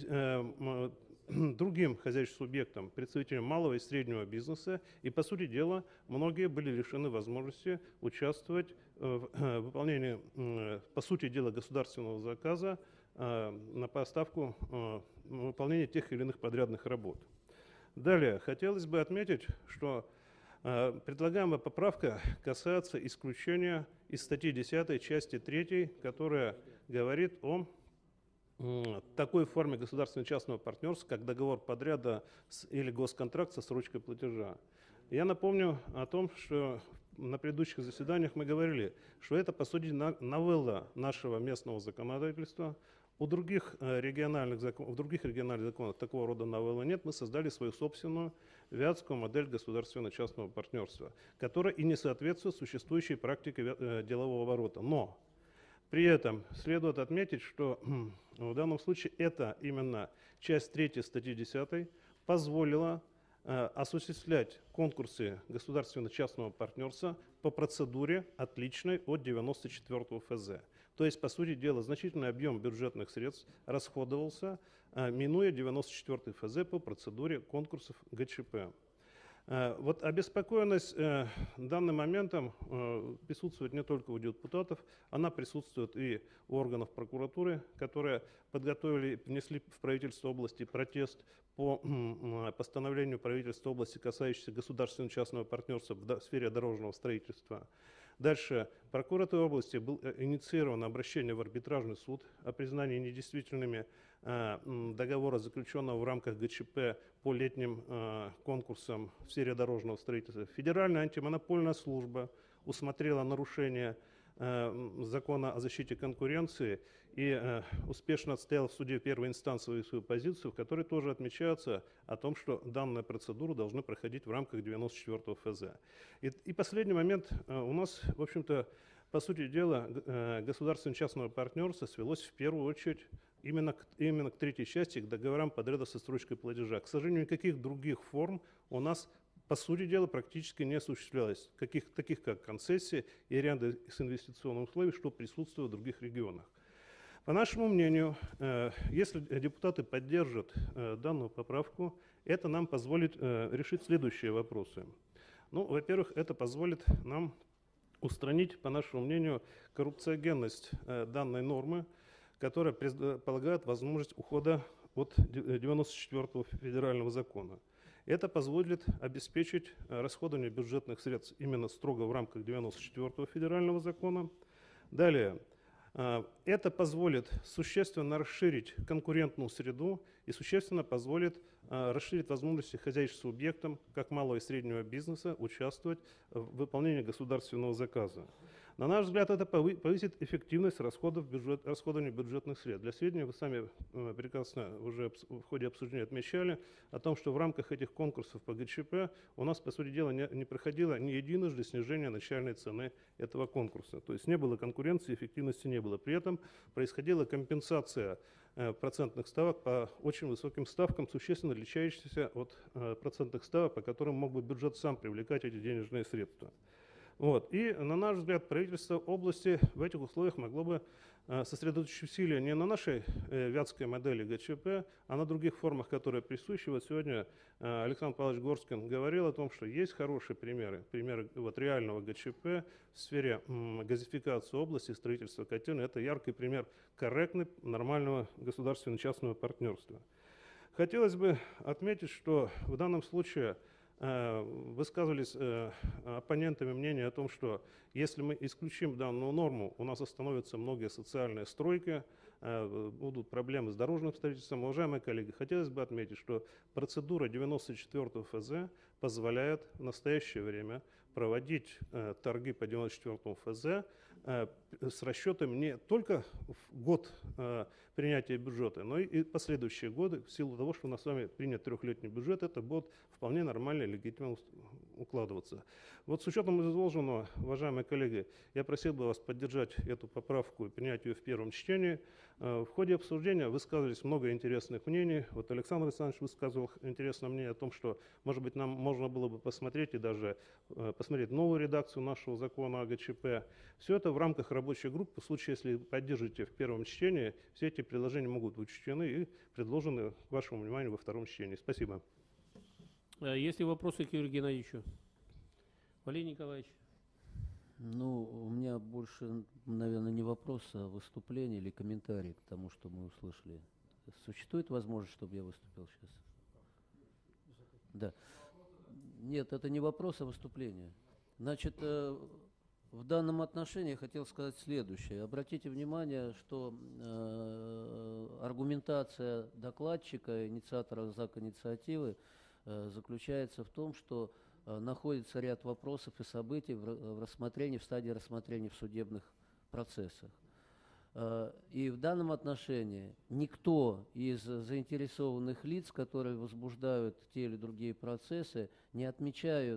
э, другим хозяйственным субъектам, представителям малого и среднего бизнеса, и, по сути дела, многие были лишены возможности участвовать в э, выполнении, э, по сути дела, государственного заказа э, на поставку, э, выполнение тех или иных подрядных работ. Далее, хотелось бы отметить, что э, предлагаемая поправка касается исключения из статьи десятой, части третьей, которая говорит о э, такой форме государственно-частного партнерства, как договор подряда с, или госконтракт со срочкой платежа. Я напомню о том, что на предыдущих заседаниях мы говорили, что это, по сути, на- новелла нашего местного законодательства. У других э, региональных закон, в других региональных законах такого рода новеллы нет. Мы создали свою собственную вятскую модель государственно-частного партнерства, которая и не соответствует существующей практике вя- э, делового оборота. Но при этом следует отметить, что в данном случае это именно часть третьей статьи десятой позволила э, осуществлять конкурсы государственно-частного партнерства по процедуре, отличной от девяносто четвёртого эф зэ. То есть, по сути дела, значительный объем бюджетных средств расходовался, э, минуя девяносто четвёртый эф зэ по процедуре конкурсов гэ че пэ. Э, Вот обеспокоенность э, данным моментом э, присутствует не только у депутатов, она присутствует и у органов прокуратуры, которые подготовили и принесли в правительство области протест по м, постановлению правительства области, касающейся государственно-частного партнерства в до- в сфере дорожного строительства. Дальше. Прокуратурой области было инициировано обращение в арбитражный суд о признании недействительными э, м, договора, заключенного в рамках гэ че пэ по летним э, конкурсам в сфере дорожного строительства. Федеральная антимонопольная служба усмотрела нарушение э, м, закона о защите конкуренции и э, успешно отстояла в суде первой инстанции свою позицию, в которой тоже отмечается о том, что данную процедуру должны проходить в рамках девяносто четвёртого эф зэ. И, и последний момент. Э, у нас, в общем-то, по сути дела, г- э, государственно-частного партнерства свелось в первую очередь именно к, именно к третьей части, к договорам подряда со строчкой платежа. К сожалению, никаких других форм у нас, по сути дела, практически не осуществлялось, каких, таких как концессии и ряды с инвестиционных условий, что присутствует в других регионах. По нашему мнению, э, если депутаты поддержат э, данную поправку, это нам позволит э, решить следующие вопросы. Ну, во-первых, это позволит нам устранить, по нашему мнению, коррупциогенность э, данной нормы, которая предполагает возможность ухода от девяносто четвёртого федерального закона. Это позволит обеспечить э, расходование бюджетных средств именно строго в рамках девяносто четвёртого федерального закона. Далее. Э, Это позволит существенно расширить конкурентную среду и существенно позволит э, расширить возможности хозяйственным субъектам, как малого и среднего бизнеса, участвовать в выполнении государственного заказа. На наш взгляд, это повы- повысит эффективность расходов бюджет, расходования бюджетных средств. Для сведения, вы сами э, прекрасно уже обс- в ходе обсуждения отмечали о том, что в рамках этих конкурсов по гэ че пэ у нас, по сути дела, не, не проходило ни единожды снижение начальной цены этого конкурса. То есть не было конкуренции, эффективности не было. При этом происходила компенсация э, процентных ставок по очень высоким ставкам, существенно отличающихся от э, процентных ставок, по которым мог бы бюджет сам привлекать эти денежные средства. Вот. И, на наш взгляд, правительство области в этих условиях могло бы э, сосредоточить усилия не на нашей э, вятской модели гэ че пэ, а на других формах, которые присущи. Вот сегодня э, Александр Павлович Горскин говорил о том, что есть хорошие примеры, примеры вот, реального гэ че пэ в сфере м, газификации области, строительства котельной. Это яркий пример корректного, нормального государственно-частного партнерства. Хотелось бы отметить, что в данном случае э, высказывались э, оппонентами мнение о том, что если мы исключим данную норму, у нас остановятся многие социальные стройки, э, будут проблемы с дорожным строительством. Уважаемые коллеги, хотелось бы отметить, что процедура девяносто четвёртого эф зэ позволяет в настоящее время проводить э, торги по девяносто четвёртому эф зэ э, с расчетом не только в год э, принятия бюджета, но и, и последующие годы, в силу того, что у нас с вами принят трехлетний бюджет, это будет вполне нормально и легитимно ус- укладываться. Вот с учетом изложенного, уважаемые коллеги, я просил бы вас поддержать эту поправку и принять ее в первом чтении. Э, В ходе обсуждения высказывались много интересных мнений. Вот Александр Александрович высказывал интересное мнение о том, что, может быть, нам можно было бы посмотреть и даже э, посмотреть новую редакцию нашего закона о гэ че пэ. Все это в рамках рабочей группы. В случае, если поддержите в первом чтении, все эти предложения могут быть учтены и предложены к вашему вниманию во втором чтении. Спасибо. Э, Есть ли вопросы к Юрию Геннадьевичу? Валерий Николаевич. Ну, у меня больше, наверное, не вопрос, а выступление или комментарий к тому, что мы услышали. Существует возможность, чтобы я выступил сейчас? Да. Нет, это не вопрос, а выступление. Значит, э, в данном отношении я хотел сказать следующее. Обратите внимание, что э, аргументация докладчика, инициатора закон-инициативы э, заключается в том, что э, находится ряд вопросов и событий в, в рассмотрении, в стадии рассмотрения в судебных процессах. Э, и в данном отношении никто из заинтересованных лиц, которые возбуждают те или другие процессы, не отмечают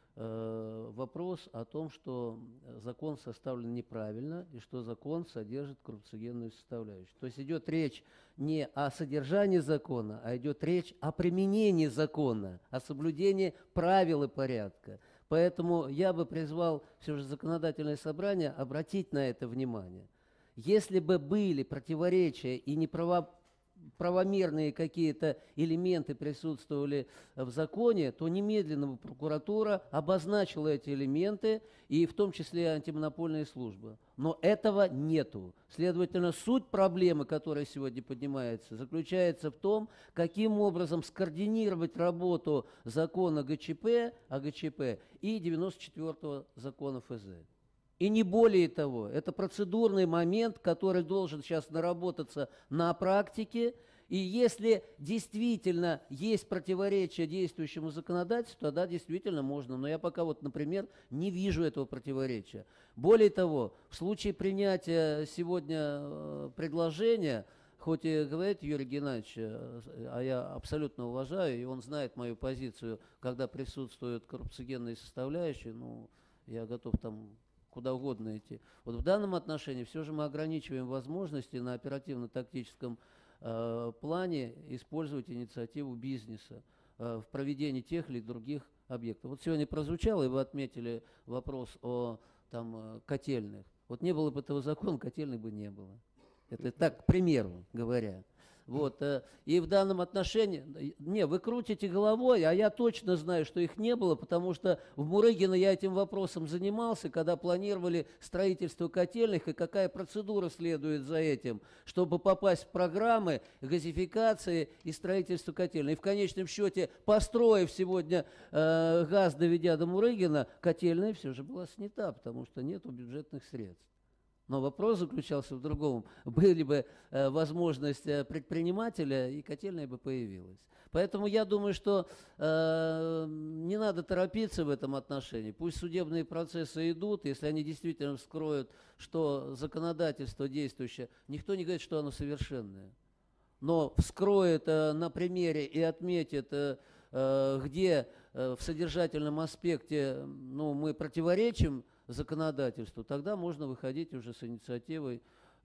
вопрос о том, что закон составлен неправильно и что закон содержит коррупциогенную составляющую. То есть идет речь не о содержании закона, а идет речь о применении закона, о соблюдении правил и порядка. Поэтому я бы призвал все же законодательное собрание обратить на это внимание. Если бы были противоречия и неправо правомерные какие-то элементы присутствовали в законе, то немедленно прокуратура обозначила эти элементы, и в том числе и антимонопольная служба. Но этого нету. Следовательно, суть проблемы, которая сегодня поднимается, заключается в том, каким образом скоординировать работу закона ГЧП, АГЧП и девяносто четвёртого закона ФЗ. И не более того, это процедурный момент, который должен сейчас наработаться на практике. И если действительно есть противоречие действующему законодательству, тогда действительно можно. Но я пока вот, например, не вижу этого противоречия. Более того, в случае принятия сегодня предложения, хоть и говорит Юрий Геннадьевич, а я абсолютно уважаю, и он знает мою позицию, когда присутствуют коррупциогенные составляющие, ну, я готов там куда угодно идти. Вот в данном отношении все же мы ограничиваем возможности на оперативно-тактическом э, плане использовать инициативу бизнеса э, в проведении тех или других объектов. Вот сегодня прозвучало, и вы отметили вопрос о там, котельных. Вот не было бы этого закона, котельных бы не было. Это так, к примеру говоря. Вот, и в данном отношении, не, вы крутите головой, а я точно знаю, что их не было, потому что в Мурыгино я этим вопросом занимался, когда планировали строительство котельных, и какая процедура следует за этим, чтобы попасть в программы газификации и строительства котельных. И в конечном счете, построив сегодня э, газ, доведя до Мурыгина, котельная все же была снята, потому что нет бюджетных средств. Но вопрос заключался в другом. Были бы э, возможность предпринимателя, и котельная бы появилась. Поэтому я думаю, что э, не надо торопиться в этом отношении. Пусть судебные процессы идут, если они действительно вскроют, что законодательство действующее, никто не говорит, что оно совершенное. Но вскроет э, на примере и отметит, э, э, где э, в содержательном аспекте ну, мы противоречим законодательству, тогда можно выходить уже с инициативой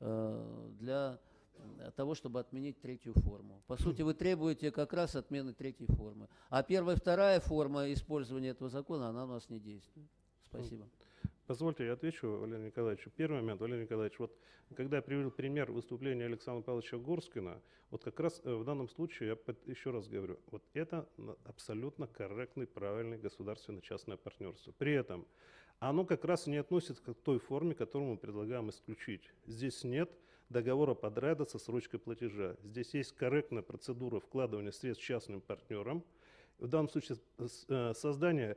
э, для того, чтобы отменить третью форму. По сути, вы требуете как раз отмены третьей формы. А первая и вторая форма использования этого закона, она у нас не действует. Спасибо. Позвольте, я отвечу Валерию Николаевичу. Первый момент, Валерий Николаевич, вот когда я привел пример выступления Александра Павловича Горскина, вот как раз в данном случае, я под, еще раз говорю, вот это абсолютно корректный, правильный государственно-частное партнерство. При этом оно как раз не относится к той форме, которую мы предлагаем исключить. Здесь нет договора подряда со срочкой платежа. Здесь есть корректная процедура вкладывания средств частным партнерам. В данном случае создание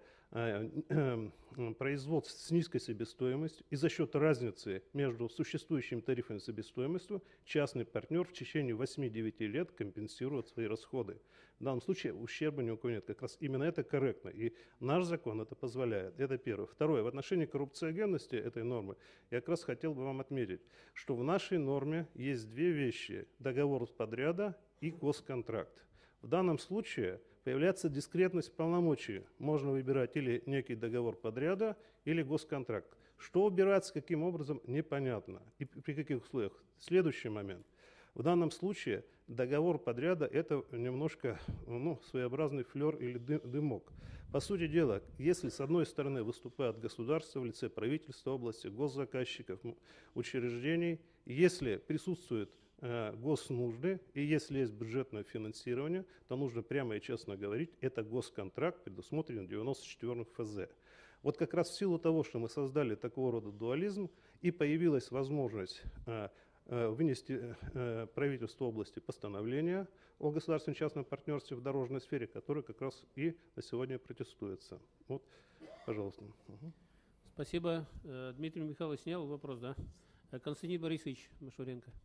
производств с низкой себестоимостью, и за счет разницы между существующими тарифами и себестоимостью частный партнер в течение восьми-девяти лет компенсирует свои расходы. В данном случае ущерба ни у кого нет. Как раз именно это корректно. И наш закон это позволяет. Это первое. Второе. В отношении коррупциогенности этой нормы я как раз хотел бы вам отметить, что в нашей норме есть две вещи. Договор подряда и госконтракт. В данном случае появляется дискретность полномочий. Можно выбирать или некий договор подряда, или госконтракт. Что убираться, каким образом, непонятно. И при каких условиях. Следующий момент. В данном случае договор подряда – это немножко ну, своеобразный флер или дымок. По сути дела, если с одной стороны выступает государство в лице правительства области, госзаказчиков, учреждений, если присутствует госнужды, и если есть бюджетное финансирование, то нужно прямо и честно говорить, это госконтракт, предусмотрен девяносто четвёртым ФЗ. Вот как раз в силу того, что мы создали такого рода дуализм, и появилась возможность вынести правительству области постановление о государственном частном партнерстве в дорожной сфере, которое как раз и на сегодня протестуется. Вот, пожалуйста. Угу. Спасибо. Дмитрий Михайлович снял вопрос, да? Константин Борисович Машуренко.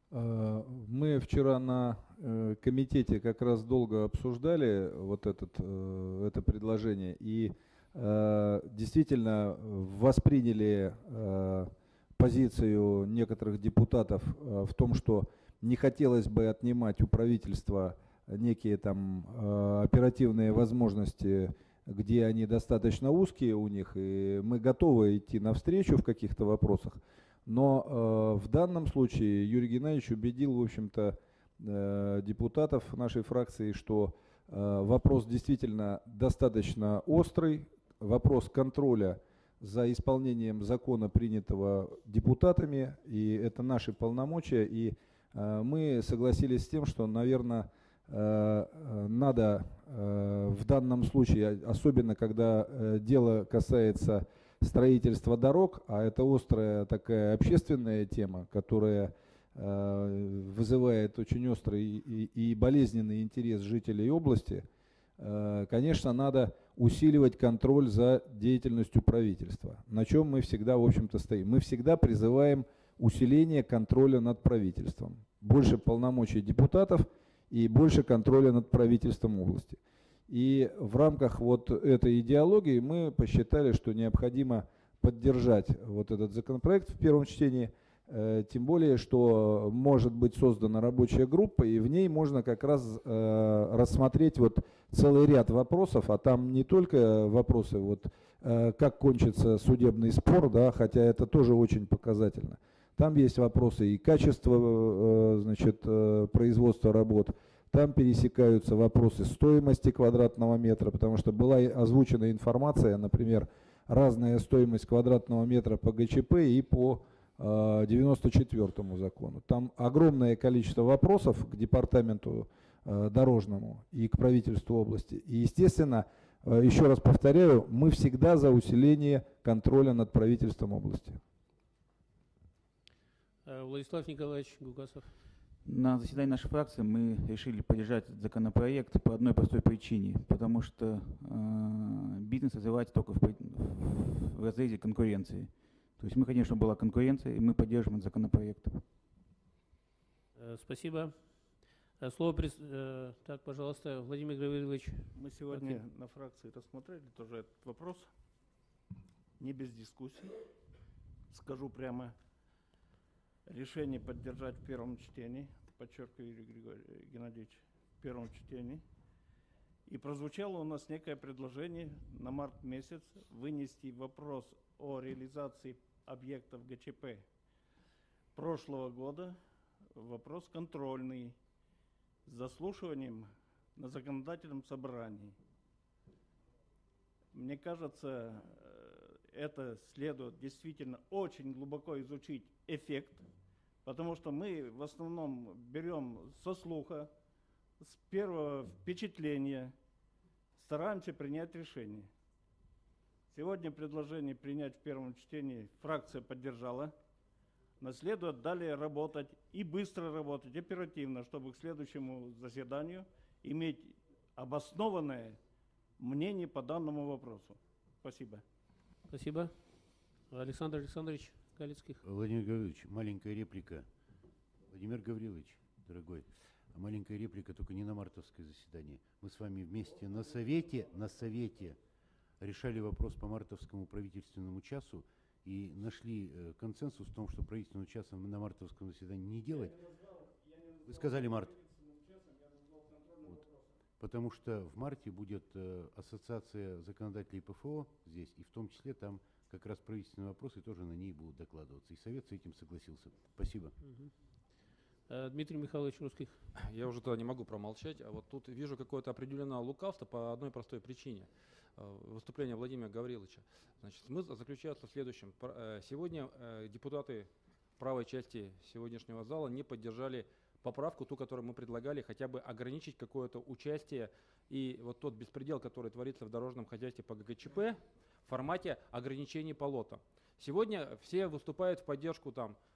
Э, Мы вчера на э, комитете как раз долго обсуждали вот этот, э, это предложение и э, действительно восприняли э, позицию некоторых депутатов э, в том, что не хотелось бы отнимать у правительства некие там э, оперативные возможности, где они достаточно узкие у них, и мы готовы идти навстречу в каких-то вопросах. Но э, в данном случае Юрий Геннадьевич убедил, в общем-то, э, депутатов нашей фракции, что э, вопрос действительно достаточно острый, вопрос контроля за исполнением закона, принятого депутатами, и это наши полномочия, и э, мы согласились с тем, что, наверное, э, надо э, в данном случае, особенно когда э, дело касается строительства дорог, а это острая такая общественная тема, которая э, вызывает очень острый и, и болезненный интерес жителей области, э, конечно, надо усиливать контроль за деятельностью правительства, на чем мы всегда, в общем-то, стоим. Мы всегда призываем усиление контроля над правительством, больше полномочий депутатов и больше контроля над правительством области. И в рамках вот этой идеологии мы посчитали, что необходимо поддержать вот этот законопроект в первом чтении, э, тем более, что может быть создана рабочая группа, и в ней можно как раз э, рассмотреть вот целый ряд вопросов, а там не только вопросы, вот, э, как кончится судебный спор, да, хотя это тоже очень показательно. Там есть вопросы и качества э, значит, э, производства работ. Там пересекаются вопросы стоимости квадратного метра, потому что была озвучена информация, например, разная стоимость квадратного метра по гэ че пэ и по э, девяносто четвёртому закону. Там огромное количество вопросов к департаменту э, дорожному и к правительству области. И, естественно, э, еще раз повторяю, мы всегда за усиление контроля над правительством области. Владислав Николаевич Гугасов. На заседании нашей фракции мы решили поддержать законопроект по одной простой причине, потому что э, бизнес развивается только в, в разрезе конкуренции. То есть мы, конечно, была конкуренция, и мы поддерживаем этот законопроект. Спасибо. Слово, пред... так, пожалуйста, Владимир Гаврилович. Мы сегодня на фракции рассмотрели тоже этот вопрос, не без дискуссий. Скажу прямо. Решение поддержать в первом чтении, подчеркиваю, Юрий Григорьевич Геннадьевич, в первом чтении. И прозвучало у нас некое предложение на март месяц вынести вопрос о реализации объектов гэ че пэ прошлого года, вопрос контрольный, с заслушиванием на законодательном собрании. Мне кажется, это следует действительно очень глубоко изучить эффект, потому что мы в основном берем со слуха, с первого впечатления, стараемся принять решение. Сегодня предложение принять в первом чтении фракция поддержала. Но следует далее работать и быстро работать, оперативно, чтобы к следующему заседанию иметь обоснованное мнение по данному вопросу. Спасибо. Спасибо. Александр Александрович Галицких. Владимир Гаврилович, маленькая реплика. Владимир Гаврилович, дорогой, а маленькая реплика только не на мартовское заседание. Мы с вами вместе на совете, на совете решали вопрос по мартовскому правительственному часу и нашли э, консенсус в том, что правительственного часа на мартовском заседании не делать. Вы сказали март. Вот. Потому что в марте будет э, ассоциация законодателей пэ эф о здесь, и в том числе там как раз правительственные вопросы тоже на ней будут докладываться. И Совет с этим согласился. Спасибо. Угу. Дмитрий Михайлович Русских. Я уже тогда не могу промолчать, а вот тут вижу какое-то определенное лукавство по одной простой причине. Выступление Владимира Гавриловича. Значит, смысл заключается в следующем. Сегодня депутаты правой части сегодняшнего зала не поддержали поправку, ту, которую мы предлагали, хотя бы ограничить какое-то участие и вот тот беспредел, который творится в дорожном хозяйстве по гэ че пэ в формате ограничений по лотам. Сегодня все выступают в поддержку там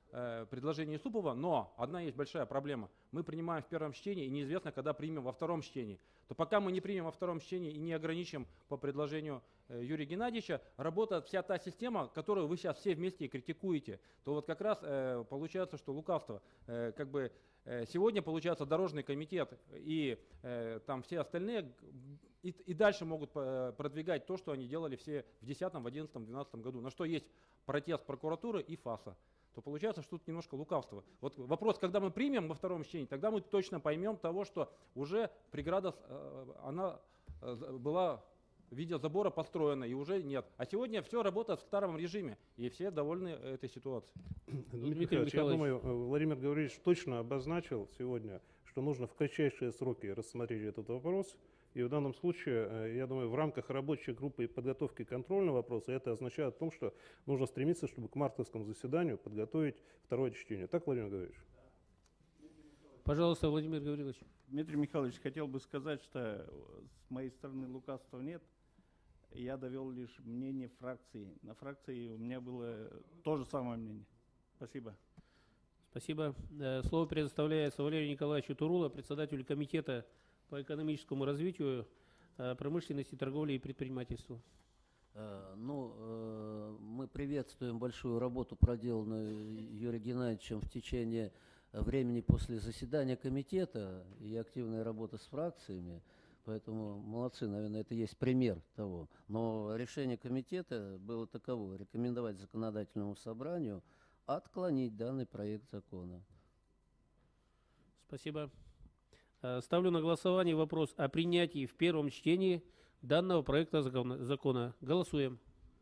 э, предложение Исупова, но одна есть большая проблема. Мы принимаем в первом чтении, и неизвестно, когда примем во втором чтении. То пока мы не примем во втором чтении и не ограничим по предложению э, Юрия Геннадьевича, работает вся та система, которую вы сейчас все вместе и критикуете. То вот как раз э, получается, что лукавство. Э, как бы э, сегодня, получается, дорожный комитет и э, там все остальные и, и дальше могут э, продвигать то, что они делали все в десятом, в одиннадцатом, двенадцатом году. На что есть протест прокуратуры и ФАСа. То получается, что тут немножко лукавство. Вот вопрос, когда мы примем во втором чтении, тогда мы точно поймем того, что уже преграда, она была в виде забора построена, и уже нет. А сегодня все работает в старом режиме, и все довольны этой ситуацией. Дмитрий Михайлович, я думаю, Владимир Гаврилович точно обозначил сегодня, что нужно в кратчайшие сроки рассмотреть этот вопрос. И в данном случае, я думаю, в рамках рабочей группы и подготовки контрольного вопроса это означает о том, что нужно стремиться, чтобы к мартовскому заседанию подготовить второе чтение. Так, Владимир Гаврилович? Пожалуйста, Владимир Гаврилович. Дмитрий Михайлович, хотел бы сказать, что с моей стороны лукавства нет. Я довел лишь мнение фракции. На фракции у меня было то же самое мнение. Спасибо. Спасибо. Слово предоставляется Валерию Николаевичу Турула, председателю комитета по экономическому развитию, промышленности, торговли и предпринимательству. Ну, мы приветствуем большую работу, проделанную Юрием Геннадьевичем в течение времени после заседания комитета и активная работа с фракциями. Поэтому молодцы, наверное, это есть пример того. Но решение комитета было таково: рекомендовать законодательному собранию отклонить данный проект закона. Спасибо. Ставлю на голосование вопрос о принятии в первом чтении данного проекта закона. Голосуем.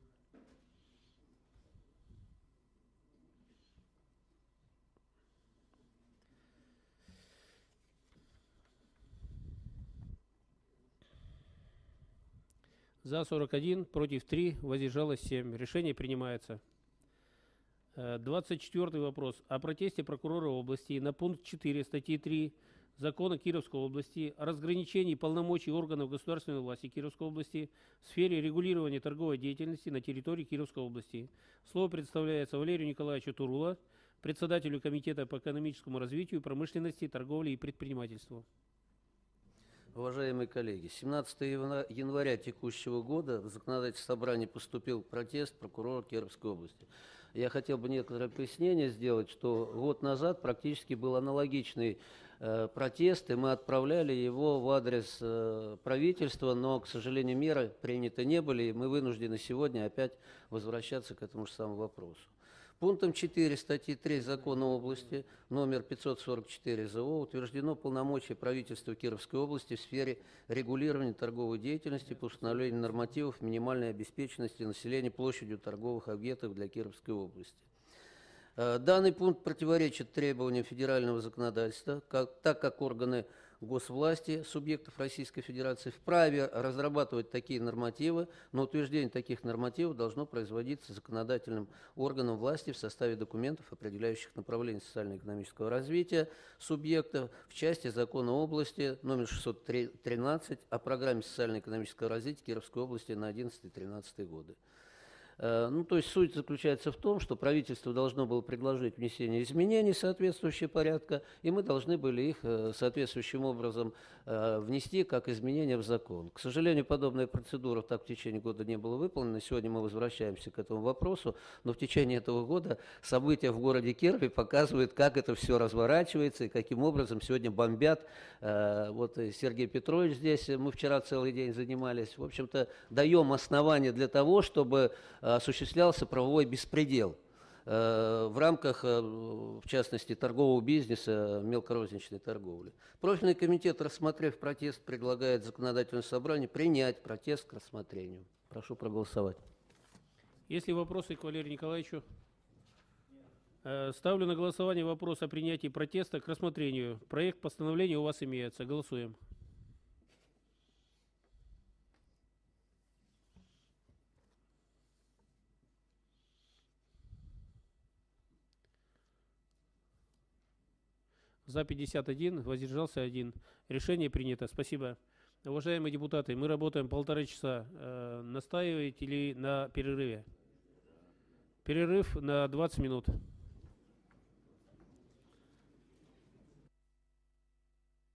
За сорок один, против три, воздержалось семь. Решение принимается. двадцать четвёртый вопрос о протесте прокурора области на пункт четыре статьи три Закона Кировской области о разграничении полномочий органов государственной власти Кировской области в сфере регулирования торговой деятельности на территории Кировской области. Слово предоставляется Валерию Николаевичу Турула, председателю Комитета по экономическому развитию, промышленности, торговли и предпринимательству. Уважаемые коллеги, семнадцатого января текущего года в законодательное собрание поступил протест прокурора Кировской области. Я хотел бы некоторое пояснение сделать, что год назад практически был аналогичный э, протест, и мы отправляли его в адрес э, правительства, но, к сожалению, меры приняты не были, и мы вынуждены сегодня опять возвращаться к этому же самому вопросу. Пунктом четыре статьи три Закона области номер пятьсот сорок четыре ЗО утверждено полномочия правительства Кировской области в сфере регулирования торговой деятельности по установлению нормативов минимальной обеспеченности населения площадью торговых объектов для Кировской области. Данный пункт противоречит требованиям федерального законодательства, как, так как органы госвласти субъектов Российской Федерации вправе разрабатывать такие нормативы, но утверждение таких нормативов должно производиться законодательным органом власти в составе документов, определяющих направление социально-экономического развития субъектов в части закона области номер шестьсот тринадцать о программе социально-экономического развития Кировской области на одиннадцатый-тринадцатый годы. Ну, то есть суть заключается в том, что правительство должно было предложить внесение изменений соответствующего порядка, и мы должны были их соответствующим образом внести как изменения в закон. К сожалению, подобная процедура так в течение года не была выполнена. Сегодня мы возвращаемся к этому вопросу, но в течение этого года события в городе Кирове показывают, как это все разворачивается и каким образом сегодня бомбят. Вот Сергей Петрович здесь, мы вчера целый день занимались. В общем-то, даем основания для того, чтобы осуществлялся правовой беспредел э, в рамках, э, в частности, торгового бизнеса, мелкорозничной торговли. Профильный комитет, рассмотрев протест, предлагает законодательному собранию принять протест к рассмотрению. Прошу проголосовать. Есть ли вопросы к Валерию Николаевичу? Э, ставлю на голосование вопрос о принятии протеста к рассмотрению. Проект постановления у вас имеется. Голосуем. За пятьдесят один, воздержался один. Решение принято. Спасибо. Уважаемые депутаты, мы работаем полтора часа. Э, настаиваете ли на перерыве? Перерыв на двадцать минут.